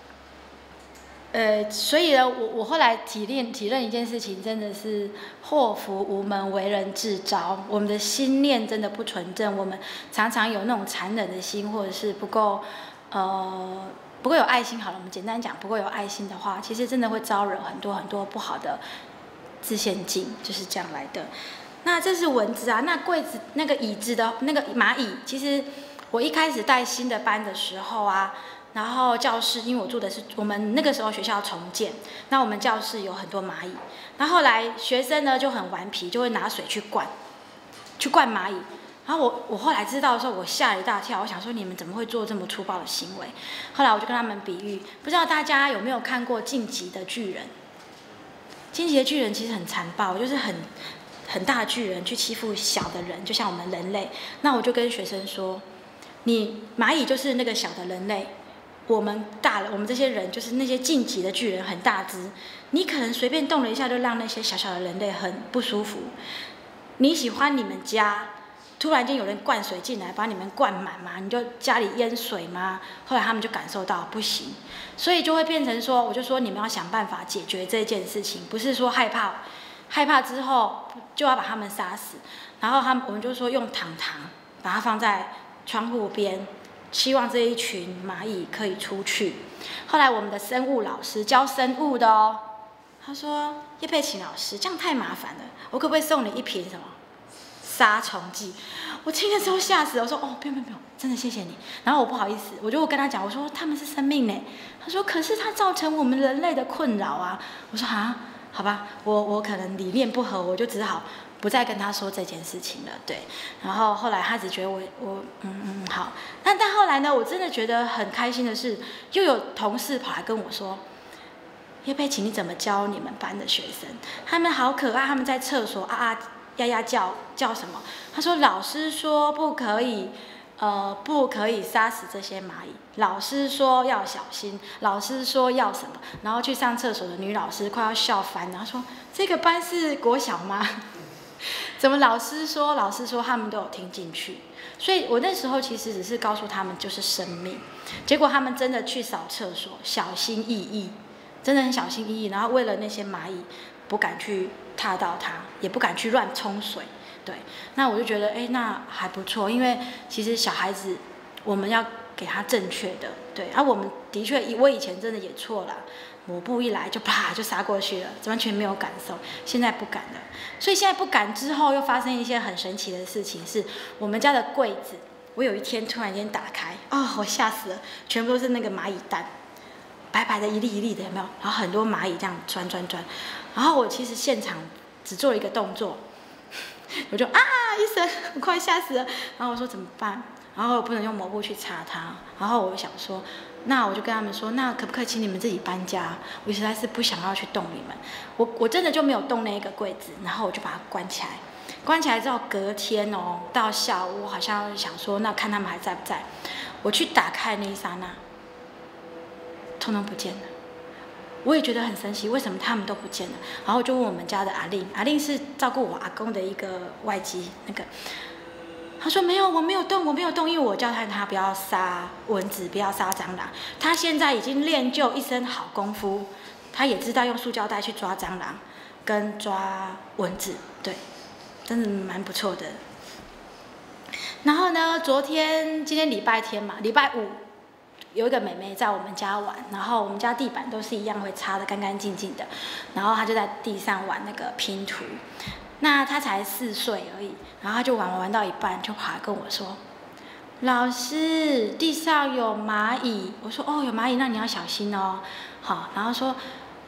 呃，所以呢，我我后来体验体认一件事情，真的是祸福无门，为人自招。我们的心念真的不纯正，我们常常有那种残忍的心，或者是不够呃不够有爱心。好了，我们简单讲，不够有爱心的话，其实真的会招惹很多很多不好的自陷境，就是这样来的。那这是蚊子啊，那柜子那个椅子的那个蚂蚁，其实我一开始带新的班的时候啊。然后教室，因为我住的是我们那个时候学校重建，那我们教室有很多蚂蚁。那后来学生呢就很顽皮，就会拿水去灌，去灌蚂蚁。然后我我后来知道的时候，我吓了一大跳，我想说你们怎么会做这么粗暴的行为？后来我就跟他们比喻，不知道大家有没有看过《晋级的巨人》？《晋级的巨人》其实很残暴，就是很很大的巨人去欺负小的人，就像我们人类。那我就跟学生说，你蚂蚁就是那个小的人类。我们大了，我们这些人就是那些晋级的巨人，很大只，你可能随便动了一下，就让那些小小的人类很不舒服。你喜欢你们家突然间有人灌水进来，把你们灌满吗？你就家里淹水吗？后来他们就感受到不行，所以就会变成说，我就说你们要想办法解决这件事情，不是说害怕，害怕之后就要把他们杀死。然后他们我们就说用糖糖把它放在窗户边。希望这一群蚂蚁可以出去。后来我们的生物老师教生物的哦，他说叶佩琴老师这样太麻烦了，我可不可以送你一瓶什么杀虫剂？我听了之后吓死了，我说哦不用不用不用，真的谢谢你。然后我不好意思，我就跟他讲，我说他们是生命呢。他说可是它造成我们人类的困扰啊。我说啊，好吧，我我可能理念不合，我就只好。不再跟他说这件事情了，对。然后后来他只觉得我我嗯嗯好，但但后来呢，我真的觉得很开心的是，又有同事跑来跟我说，叶佩琴你怎么教你们班的学生？他们好可爱，他们在厕所啊啊呀呀叫叫什么？他说老师说不可以，呃不可以杀死这些蚂蚁，老师说要小心，老师说要什么？然后去上厕所的女老师快要笑翻，然后说这个班是国小吗？怎么老师说老师说他们都有听进去，所以我那时候其实只是告诉他们就是生命，结果他们真的去扫厕所，小心翼翼，真的很小心翼翼，然后为了那些蚂蚁不敢去踏到它，也不敢去乱冲水，对，那我就觉得哎那还不错，因为其实小孩子我们要给他正确的，对，而、啊、我们的确我以前真的也错了。抹布一来就啪就杀过去了，完全没有感受。现在不敢了，所以现在不敢之后又发生一些很神奇的事情，是我们家的柜子，我有一天突然间打开，哦，我吓死了，全部都是那个蚂蚁蛋，白白的一粒一粒的，有没有？然后很多蚂蚁这样钻钻钻，然后我其实现场只做了一个动作，我就啊一声，我快吓死了，然后我说怎么办？然后我不能用抹布去擦它，然后我想说。那我就跟他们说，那可不可以请你们自己搬家？我实在是不想要去动你们，我我真的就没有动那个柜子，然后我就把它关起来。关起来之后，隔天哦，到下午我好像想说，那看他们还在不在。我去打开那一刹那，通通不见了。我也觉得很神奇，为什么他们都不见了？然后就问我们家的阿令，阿令是照顾我阿公的一个外籍那个。他说没有，我没有动，我没有动，因为我叫他他不要杀蚊子，不要杀蟑螂。他现在已经练就一身好功夫，他也知道用塑胶袋去抓蟑螂，跟抓蚊子，对，真的蛮不错的。然后呢，昨天今天礼拜天嘛，礼拜五有一个妹妹在我们家玩，然后我们家地板都是一样会擦得干干净净的，然后她就在地上玩那个拼图。那他才四岁而已，然后他就玩玩到一半，就跑来跟我说：“老师，地上有蚂蚁。”我说：“哦，有蚂蚁，那你要小心哦。”好，然后说：“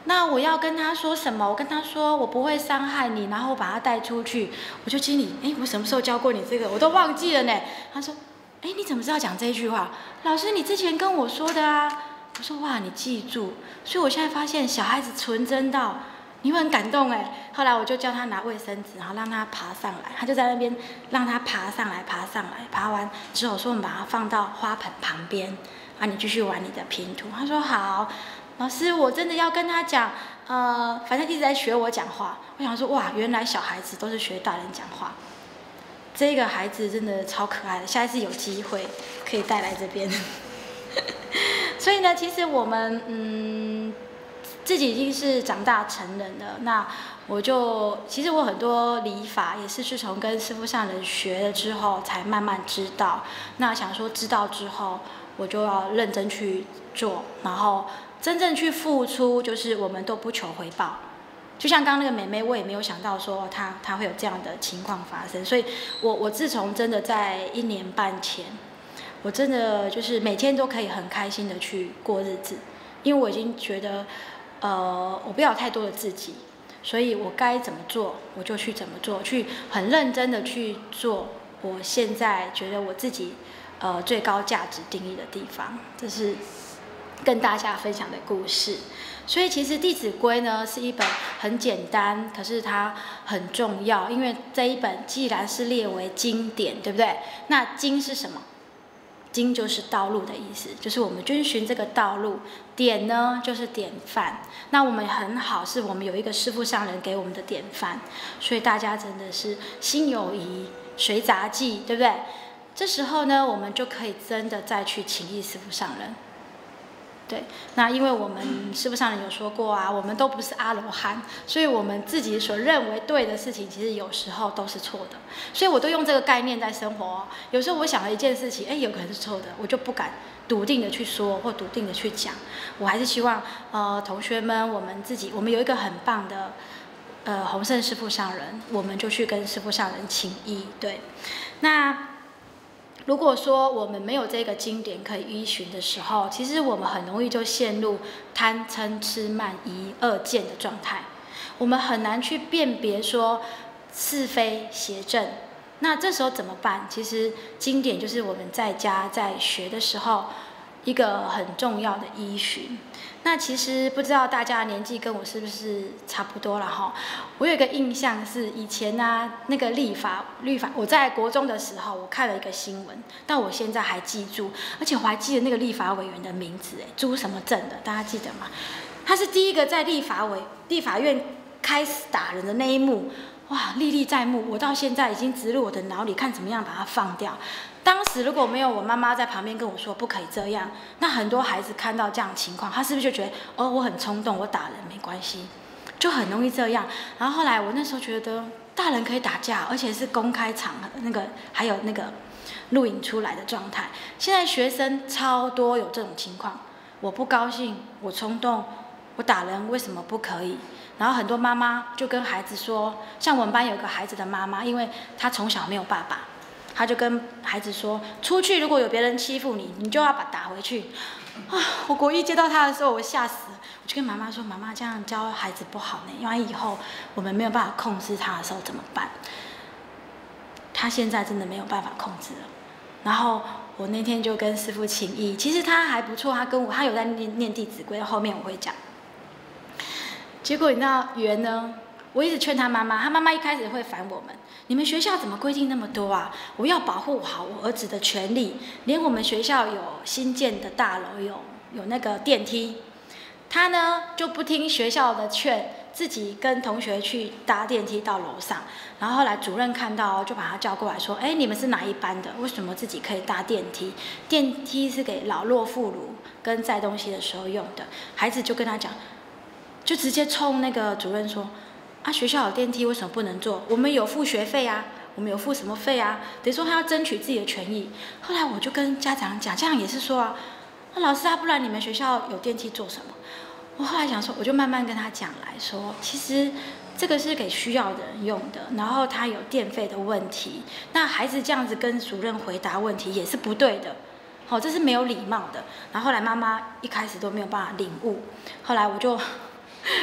那我要跟他说什么？我跟他说我不会伤害你，然后把他带出去。我就心里，哎，我什么时候教过你这个？我都忘记了呢。他说，哎，你怎么知道讲这句话？老师，你之前跟我说的啊。我说哇，你记住。所以我现在发现小孩子纯真到你会很感动哎。后来我就叫他拿卫生纸，然后让他爬上来，他就在那边让他爬上来，爬上来，爬完之后说我们把它放到花盆旁边，啊，你继续玩你的拼图。他说好。老师，我真的要跟他讲，呃，反正一直在学我讲话。我想说，哇，原来小孩子都是学大人讲话。这个孩子真的超可爱的，下一次有机会可以带来这边。所以呢，其实我们嗯，自己已经是长大成人了。那我就其实我很多理法也是自从跟师父上人学了之后，才慢慢知道。那想说知道之后，我就要认真去做，然后真正去付出，就是我们都不求回报。就像刚刚那个妹妹，我也没有想到说她她会有这样的情况发生，所以我我自从真的在一年半前，我真的就是每天都可以很开心的去过日子，因为我已经觉得，呃，我不要有太多的自己，所以我该怎么做我就去怎么做，去很认真的去做我现在觉得我自己呃最高价值定义的地方，这是跟大家分享的故事。所以其实《弟子规》呢是一本很简单，可是它很重要，因为这一本既然是列为经典，对不对？那经是什么？经就是道路的意思，就是我们遵循这个道路。典呢就是典范。那我们很好，是我们有一个师父上人给我们的典范，所以大家真的是心有余，随杂记，对不对？这时候呢，我们就可以真的再去请益师父上人。对，那因为我们师父上人有说过啊，我们都不是阿罗汉，所以我们自己所认为对的事情，其实有时候都是错的。所以我都用这个概念在生活哦。有时候我想了一件事情，哎，有可能是错的，我就不敢笃定的去说或笃定的去讲。我还是希望呃同学们，我们自己，我们有一个很棒的呃弘盛师父上人，我们就去跟师父上人请益。对，那。如果说我们没有这个经典可以依循的时候，其实我们很容易就陷入贪嗔痴慢疑二见的状态，我们很难去辨别说是非邪正。那这时候怎么办？其实经典就是我们在家在学的时候一个很重要的依循。那其实不知道大家年纪跟我是不是差不多了哈？我有一个印象是以前啊，那个立法律法，我在国中的时候，我看了一个新闻，但我现在还记住，而且我还记得那个立法委员的名字，哎，朱什么正的，大家记得吗？他是第一个在立法委立法院开始打人的那一幕，哇，历历在目，我到现在已经植入我的脑里，看怎么样把它放掉。当时如果没有我妈妈在旁边跟我说不可以这样，那很多孩子看到这样的情况，他是不是就觉得哦我很冲动，我打人没关系，就很容易这样。然后后来我那时候觉得大人可以打架，而且是公开场合，那个还有那个录影出来的状态。现在学生超多有这种情况，我不高兴，我冲动，我打人，为什么不可以？然后很多妈妈就跟孩子说，像我们班有个孩子的妈妈，因为她从小没有爸爸。他就跟孩子说，出去如果有别人欺负你，你就要把打回去。啊！我国一接到他的时候，我吓死了。我就跟妈妈说，妈妈这样教孩子不好呢，因为以后我们没有办法控制他的时候怎么办？他现在真的没有办法控制了。然后我那天就跟师父请益，其实他还不错，他跟我他有在念念《弟子规》，后面我会讲。结果你知道圆呢？我一直劝他妈妈，他妈妈一开始会烦我们，你们学校怎么规定那么多啊？我要保护好我儿子的权利，连我们学校有新建的大楼有有那个电梯，他呢就不听学校的劝，自己跟同学去搭电梯到楼上。然后后来主任看到就把他叫过来说，哎，你们是哪一班的？为什么自己可以搭电梯？电梯是给老弱妇孺跟载东西的时候用的。孩子就跟他讲，就直接冲那个主任说，啊，学校有电梯为什么不能坐？我们有付学费啊，我们有付什么费啊？等于说他要争取自己的权益。后来我就跟家长讲，家长也是说啊，那老师啊，不然你们学校有电梯做什么？我后来想说，我就慢慢跟他讲来说，其实这个是给需要的人用的，然后他有电费的问题，那孩子这样子跟主任回答问题也是不对的。好，这是没有礼貌的。然后后来妈妈一开始都没有办法领悟，后来我就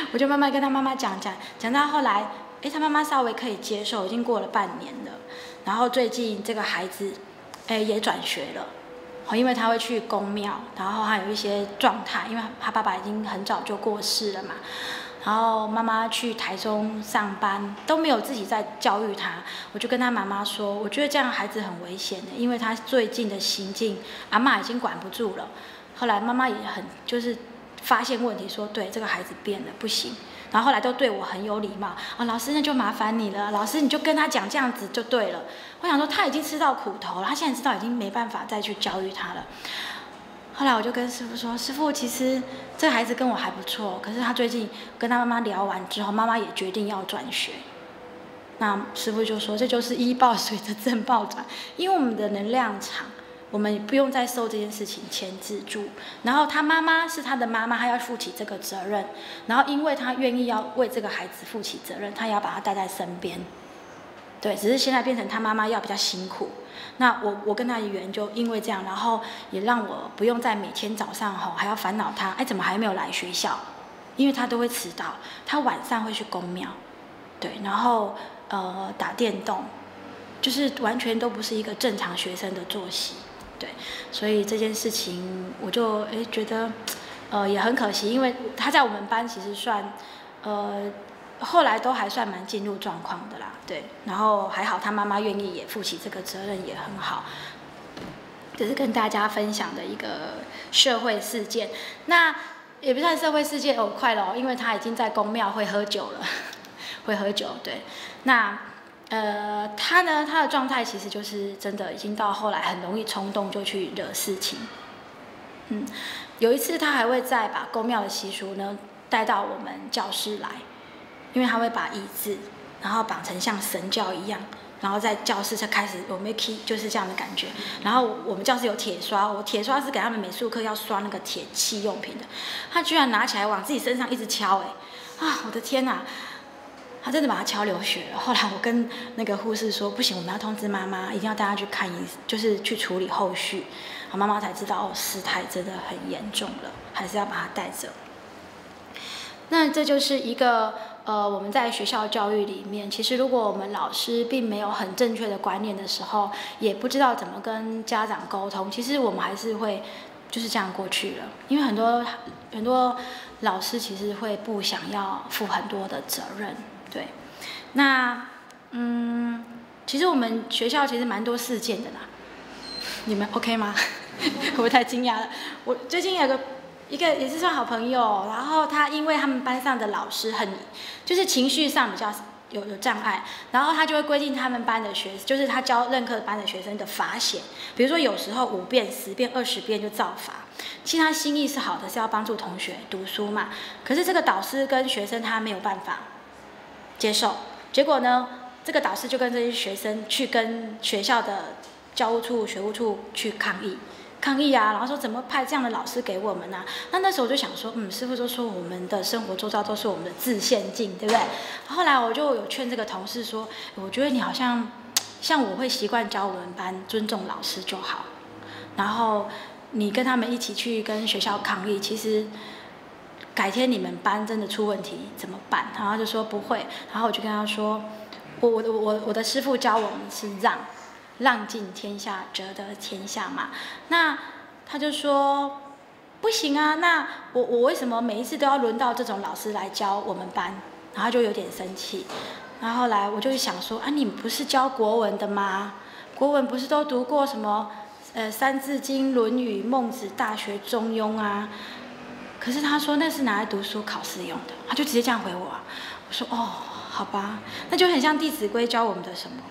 我就慢慢跟他妈妈讲讲，讲到后来，哎，他妈妈稍微可以接受，已经过了半年了。然后最近这个孩子，哎，也转学了，哦，因为他会去公庙，然后还有一些状态，因为他爸爸已经很早就过世了嘛。然后妈妈去台中上班，都没有自己在教育他。我就跟他妈妈说，我觉得这样孩子很危险的，因为他最近的行径，阿嬷已经管不住了。后来妈妈也很就是发现问题，说对这个孩子变了，不行。然后后来都对我很有礼貌啊，老师那就麻烦你了，老师你就跟他讲这样子就对了。我想说他已经吃到苦头了，他现在知道已经没办法再去教育他了。后来我就跟师父说，师父，其实这个孩子跟我还不错，可是他最近跟他妈妈聊完之后，妈妈也决定要转学。那师父就说，这就是依报随着正报转，因为我们的能量场，我们不用再受这件事情牵制住。然后他妈妈是他的妈妈，他要负起这个责任。然后因为他愿意要为这个孩子负起责任，他也要把他带在身边。对，只是现在变成他妈妈要比较辛苦。那我我跟他的缘就因为这样，然后也让我不用再每天早上吼还要烦恼他，哎怎么还没有来学校？因为他都会迟到，他晚上会去公庙，对，然后呃打电动，就是完全都不是一个正常学生的作息，对，所以这件事情我就哎觉得呃也很可惜，因为他在我们班其实算呃。后来都还算蛮进入状况的啦，对，然后还好他妈妈愿意也负起这个责任也很好，这是跟大家分享的一个社会事件。那也不算社会事件哦，快了哦，因为他已经在公庙会喝酒了，会喝酒，对。那呃他呢，他的状态其实就是真的已经到后来很容易冲动就去惹事情，嗯，有一次他还会再把公庙的习俗呢带到我们教室来。因为他会把椅子，然后绑成像神教一样，然后在教室就开始我们 key 就是这样的感觉。然后我们教室有铁刷，我铁刷是给他们美术课要刷那个铁器用品的，他居然拿起来往自己身上一直敲，哎，啊，我的天哪！他真的把他敲流血了。后来我跟那个护士说，不行，我们要通知妈妈，一定要带他去看医，就是去处理后续。好，妈妈才知道哦，事态真的很严重了，还是要把他带着。那这就是一个。呃，我们在学校教育里面，其实如果我们老师并没有很正确的观念的时候，也不知道怎么跟家长沟通，其实我们还是会就是这样过去了。因为很多很多老师其实会不想要负很多的责任，对。那嗯，其实我们学校其实蛮多事件的啦，你们 OK 吗？会不会太惊讶了？我最近有个。一个也是算好朋友，然后他因为他们班上的老师很，就是情绪上比较有有障碍，然后他就会规定他们班的学，就是他教任课班的学生的罚写，比如说有时候五遍、十遍、二十遍就照罚。其实他心意是好的，是要帮助同学读书嘛，可是这个导师跟学生他没有办法接受，结果呢，这个导师就跟这些学生去跟学校的教务处、学务处去抗议。抗议啊，然后说怎么派这样的老师给我们啊？那那时候我就想说，嗯，师父都说我们的生活周遭都是我们的自限境，对不对？后来我就有劝这个同事说，我觉得你好像像我会习惯教我们班尊重老师就好，然后你跟他们一起去跟学校抗议，其实改天你们班真的出问题怎么办？然后就说不会，然后我就跟他说，我我我我的师父教我们是让。让尽天下，折得天下嘛。那他就说不行啊，那我我为什么每一次都要轮到这种老师来教我们班？然后就有点生气。然后后来我就想说啊，你不是教国文的吗？国文不是都读过什么呃《三字经》《论语》《孟子》《大学》《中庸》啊？可是他说那是拿来读书考试用的，他就直接这样回我啊。我说哦，好吧，那就很像《弟子规》教我们的什么？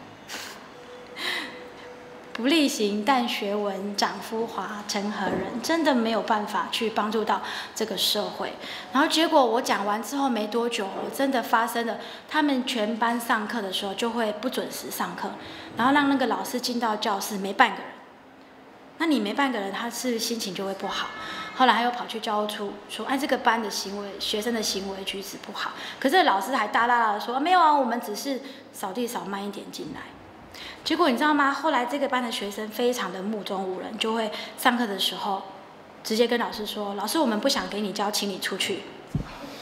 不力行，但学文，长夫华，成何人？真的没有办法去帮助到这个社会。然后结果我讲完之后没多久，真的发生了，他们全班上课的时候就会不准时上课，然后让那个老师进到教室没半个人。那你没半个人，他是不是心情就会不好？后来他又跑去教务处说，哎，这个班的行为，学生的行为举止不好。可是老师还大大的说，啊，没有啊，我们只是扫地扫慢一点进来。结果你知道吗？后来这个班的学生非常的目中无人，就会上课的时候直接跟老师说：“老师，我们不想给你教，请你出去。”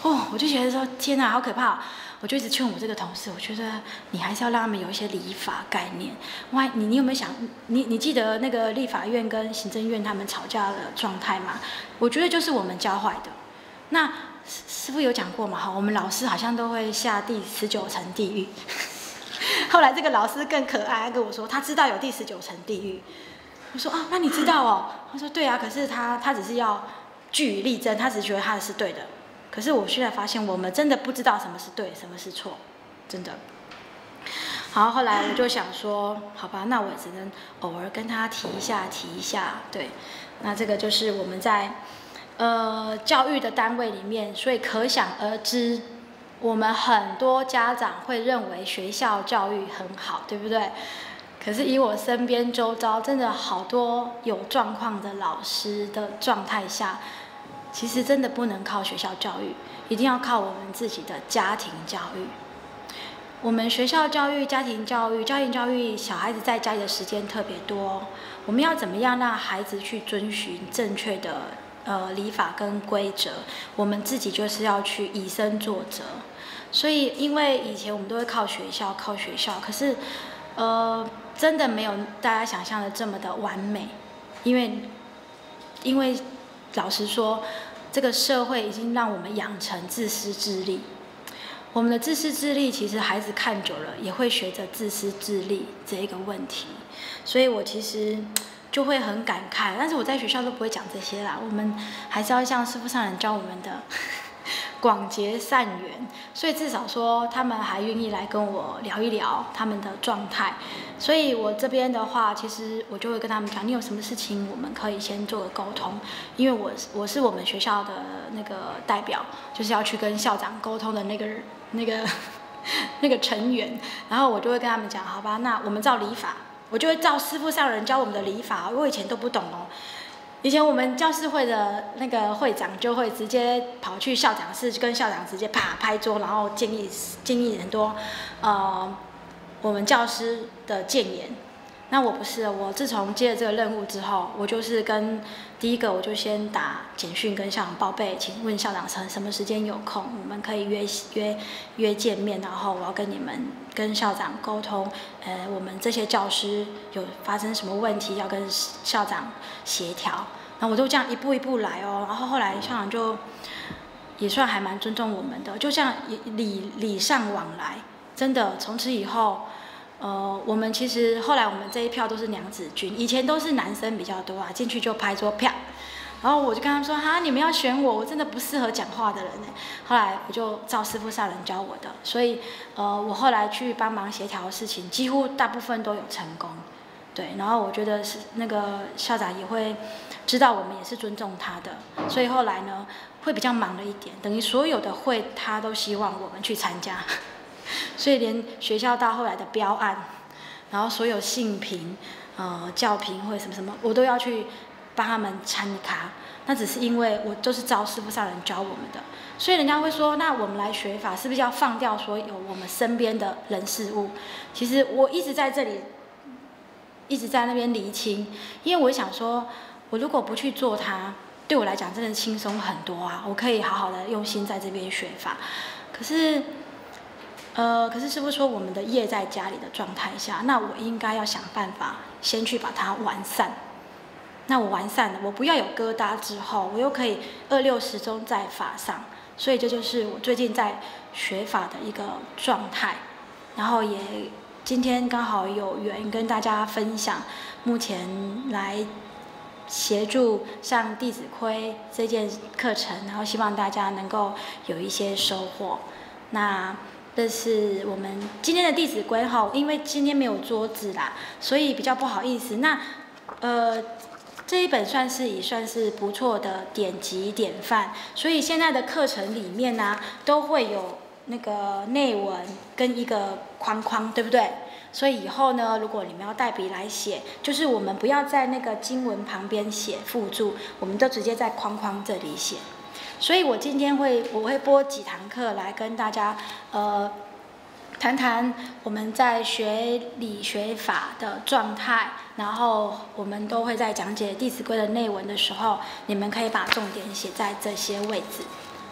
哦，我就觉得说天哪，好可怕！我就一直劝我这个同事，我觉得你还是要让他们有一些礼法概念。哇，你你有没有想，你你记得那个立法院跟行政院他们吵架的状态吗？我觉得就是我们教坏的。那师父有讲过嘛？哈，我们老师好像都会下第十九层地狱。后来这个老师更可爱，他跟我说他知道有第十九层地狱。我说啊，那你知道哦？他说对啊，可是他他只是要据理力争，他只是觉得他的是对的。可是我现在发现，我们真的不知道什么是对，什么是错，真的。好，后来我就想说，好吧，那我只能偶尔跟他提一下，提一下。对，那这个就是我们在呃教育的单位里面，所以可想而知，我们很多家长会认为学校教育很好，对不对？可是以我身边周遭，真的好多有状况的老师的状态下。其实真的不能靠学校教育，一定要靠我们自己的家庭教育。我们学校教育、家庭教育、家庭教育，小孩子在家里的时间特别多。我们要怎么样让孩子去遵循正确的呃礼法跟规则？我们自己就是要去以身作则。所以，因为以前我们都会靠学校，靠学校，可是呃真的没有大家想象的这么的完美，因为因为。老实说，这个社会已经让我们养成自私自利。我们的自私自利，其实孩子看久了也会学着自私自利这一个问题。所以我其实就会很感慨，但是我在学校都不会讲这些啦。我们还是要像师父上人教我们的广结善缘，所以至少说他们还愿意来跟我聊一聊他们的状态。所以我这边的话，其实我就会跟他们讲，你有什么事情我们可以先做个沟通，因为我我是我们学校的那个代表，就是要去跟校长沟通的那个那个那个成员，然后我就会跟他们讲，好吧，那我们照礼法，我就会照师父上人教我们的礼法，我以前都不懂哦。以前我们教师会的那个会长就会直接跑去校长室，跟校长直接啪拍桌，然后建议建议很多，呃，我们教师的建言。那我不是，我自从接了这个任务之后，我就是跟第一个我就先打简讯跟校长报备，请问校长什什么时间有空，我们可以约约约见面，然后我要跟你们跟校长沟通，呃，我们这些教师有发生什么问题要跟校长协调，然后我就这样一步一步来哦，然后后来校长就也算还蛮尊重我们的，就像礼礼尚往来，真的从此以后。呃，我们其实后来我们这一票都是娘子军，以前都是男生比较多啊，进去就拍桌啪，然后我就跟他们说哈，你们要选我，我真的不适合讲话的人呢。后来我就照师父上人教我的，所以呃，我后来去帮忙协调的事情，几乎大部分都有成功，对，然后我觉得是那个校长也会知道我们也是尊重他的，所以后来呢会比较忙了一点，等于所有的会他都希望我们去参加。所以连学校到后来的标案，然后所有信评、呃教评会什么什么，我都要去帮他们参卡。那只是因为我都是照师父上人教我们的，所以人家会说，那我们来学法是不是要放掉所有我们身边的人事物？其实我一直在这里，一直在那边厘清，因为我想说，我如果不去做它，对我来讲真的轻松很多啊，我可以好好的用心在这边学法。可是。呃，可是师父说我们的业在家里的状态下，那我应该要想办法先去把它完善。那我完善了，我不要有疙瘩之后，我又可以二六时中在法上，所以这就是我最近在学法的一个状态。然后也今天刚好有缘跟大家分享，目前来协助上《弟子规》这件课程，然后希望大家能够有一些收获。那。这是我们今天的《弟子规》哈，因为今天没有桌子啦，所以比较不好意思。那呃，这一本算是也算是不错的典籍典范，所以现在的课程里面呢、啊，都会有那个内文跟一个框框，对不对？所以以后呢，如果你们要带笔来写，就是我们不要在那个经文旁边写附注，我们都直接在框框这里写。所以我今天会我会播几堂课来跟大家呃谈谈我们在学理学法的状态，然后我们都会在讲解《弟子规》的内文的时候，你们可以把重点写在这些位置。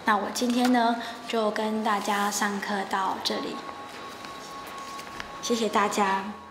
那我今天呢就跟大家上课到这里，谢谢大家。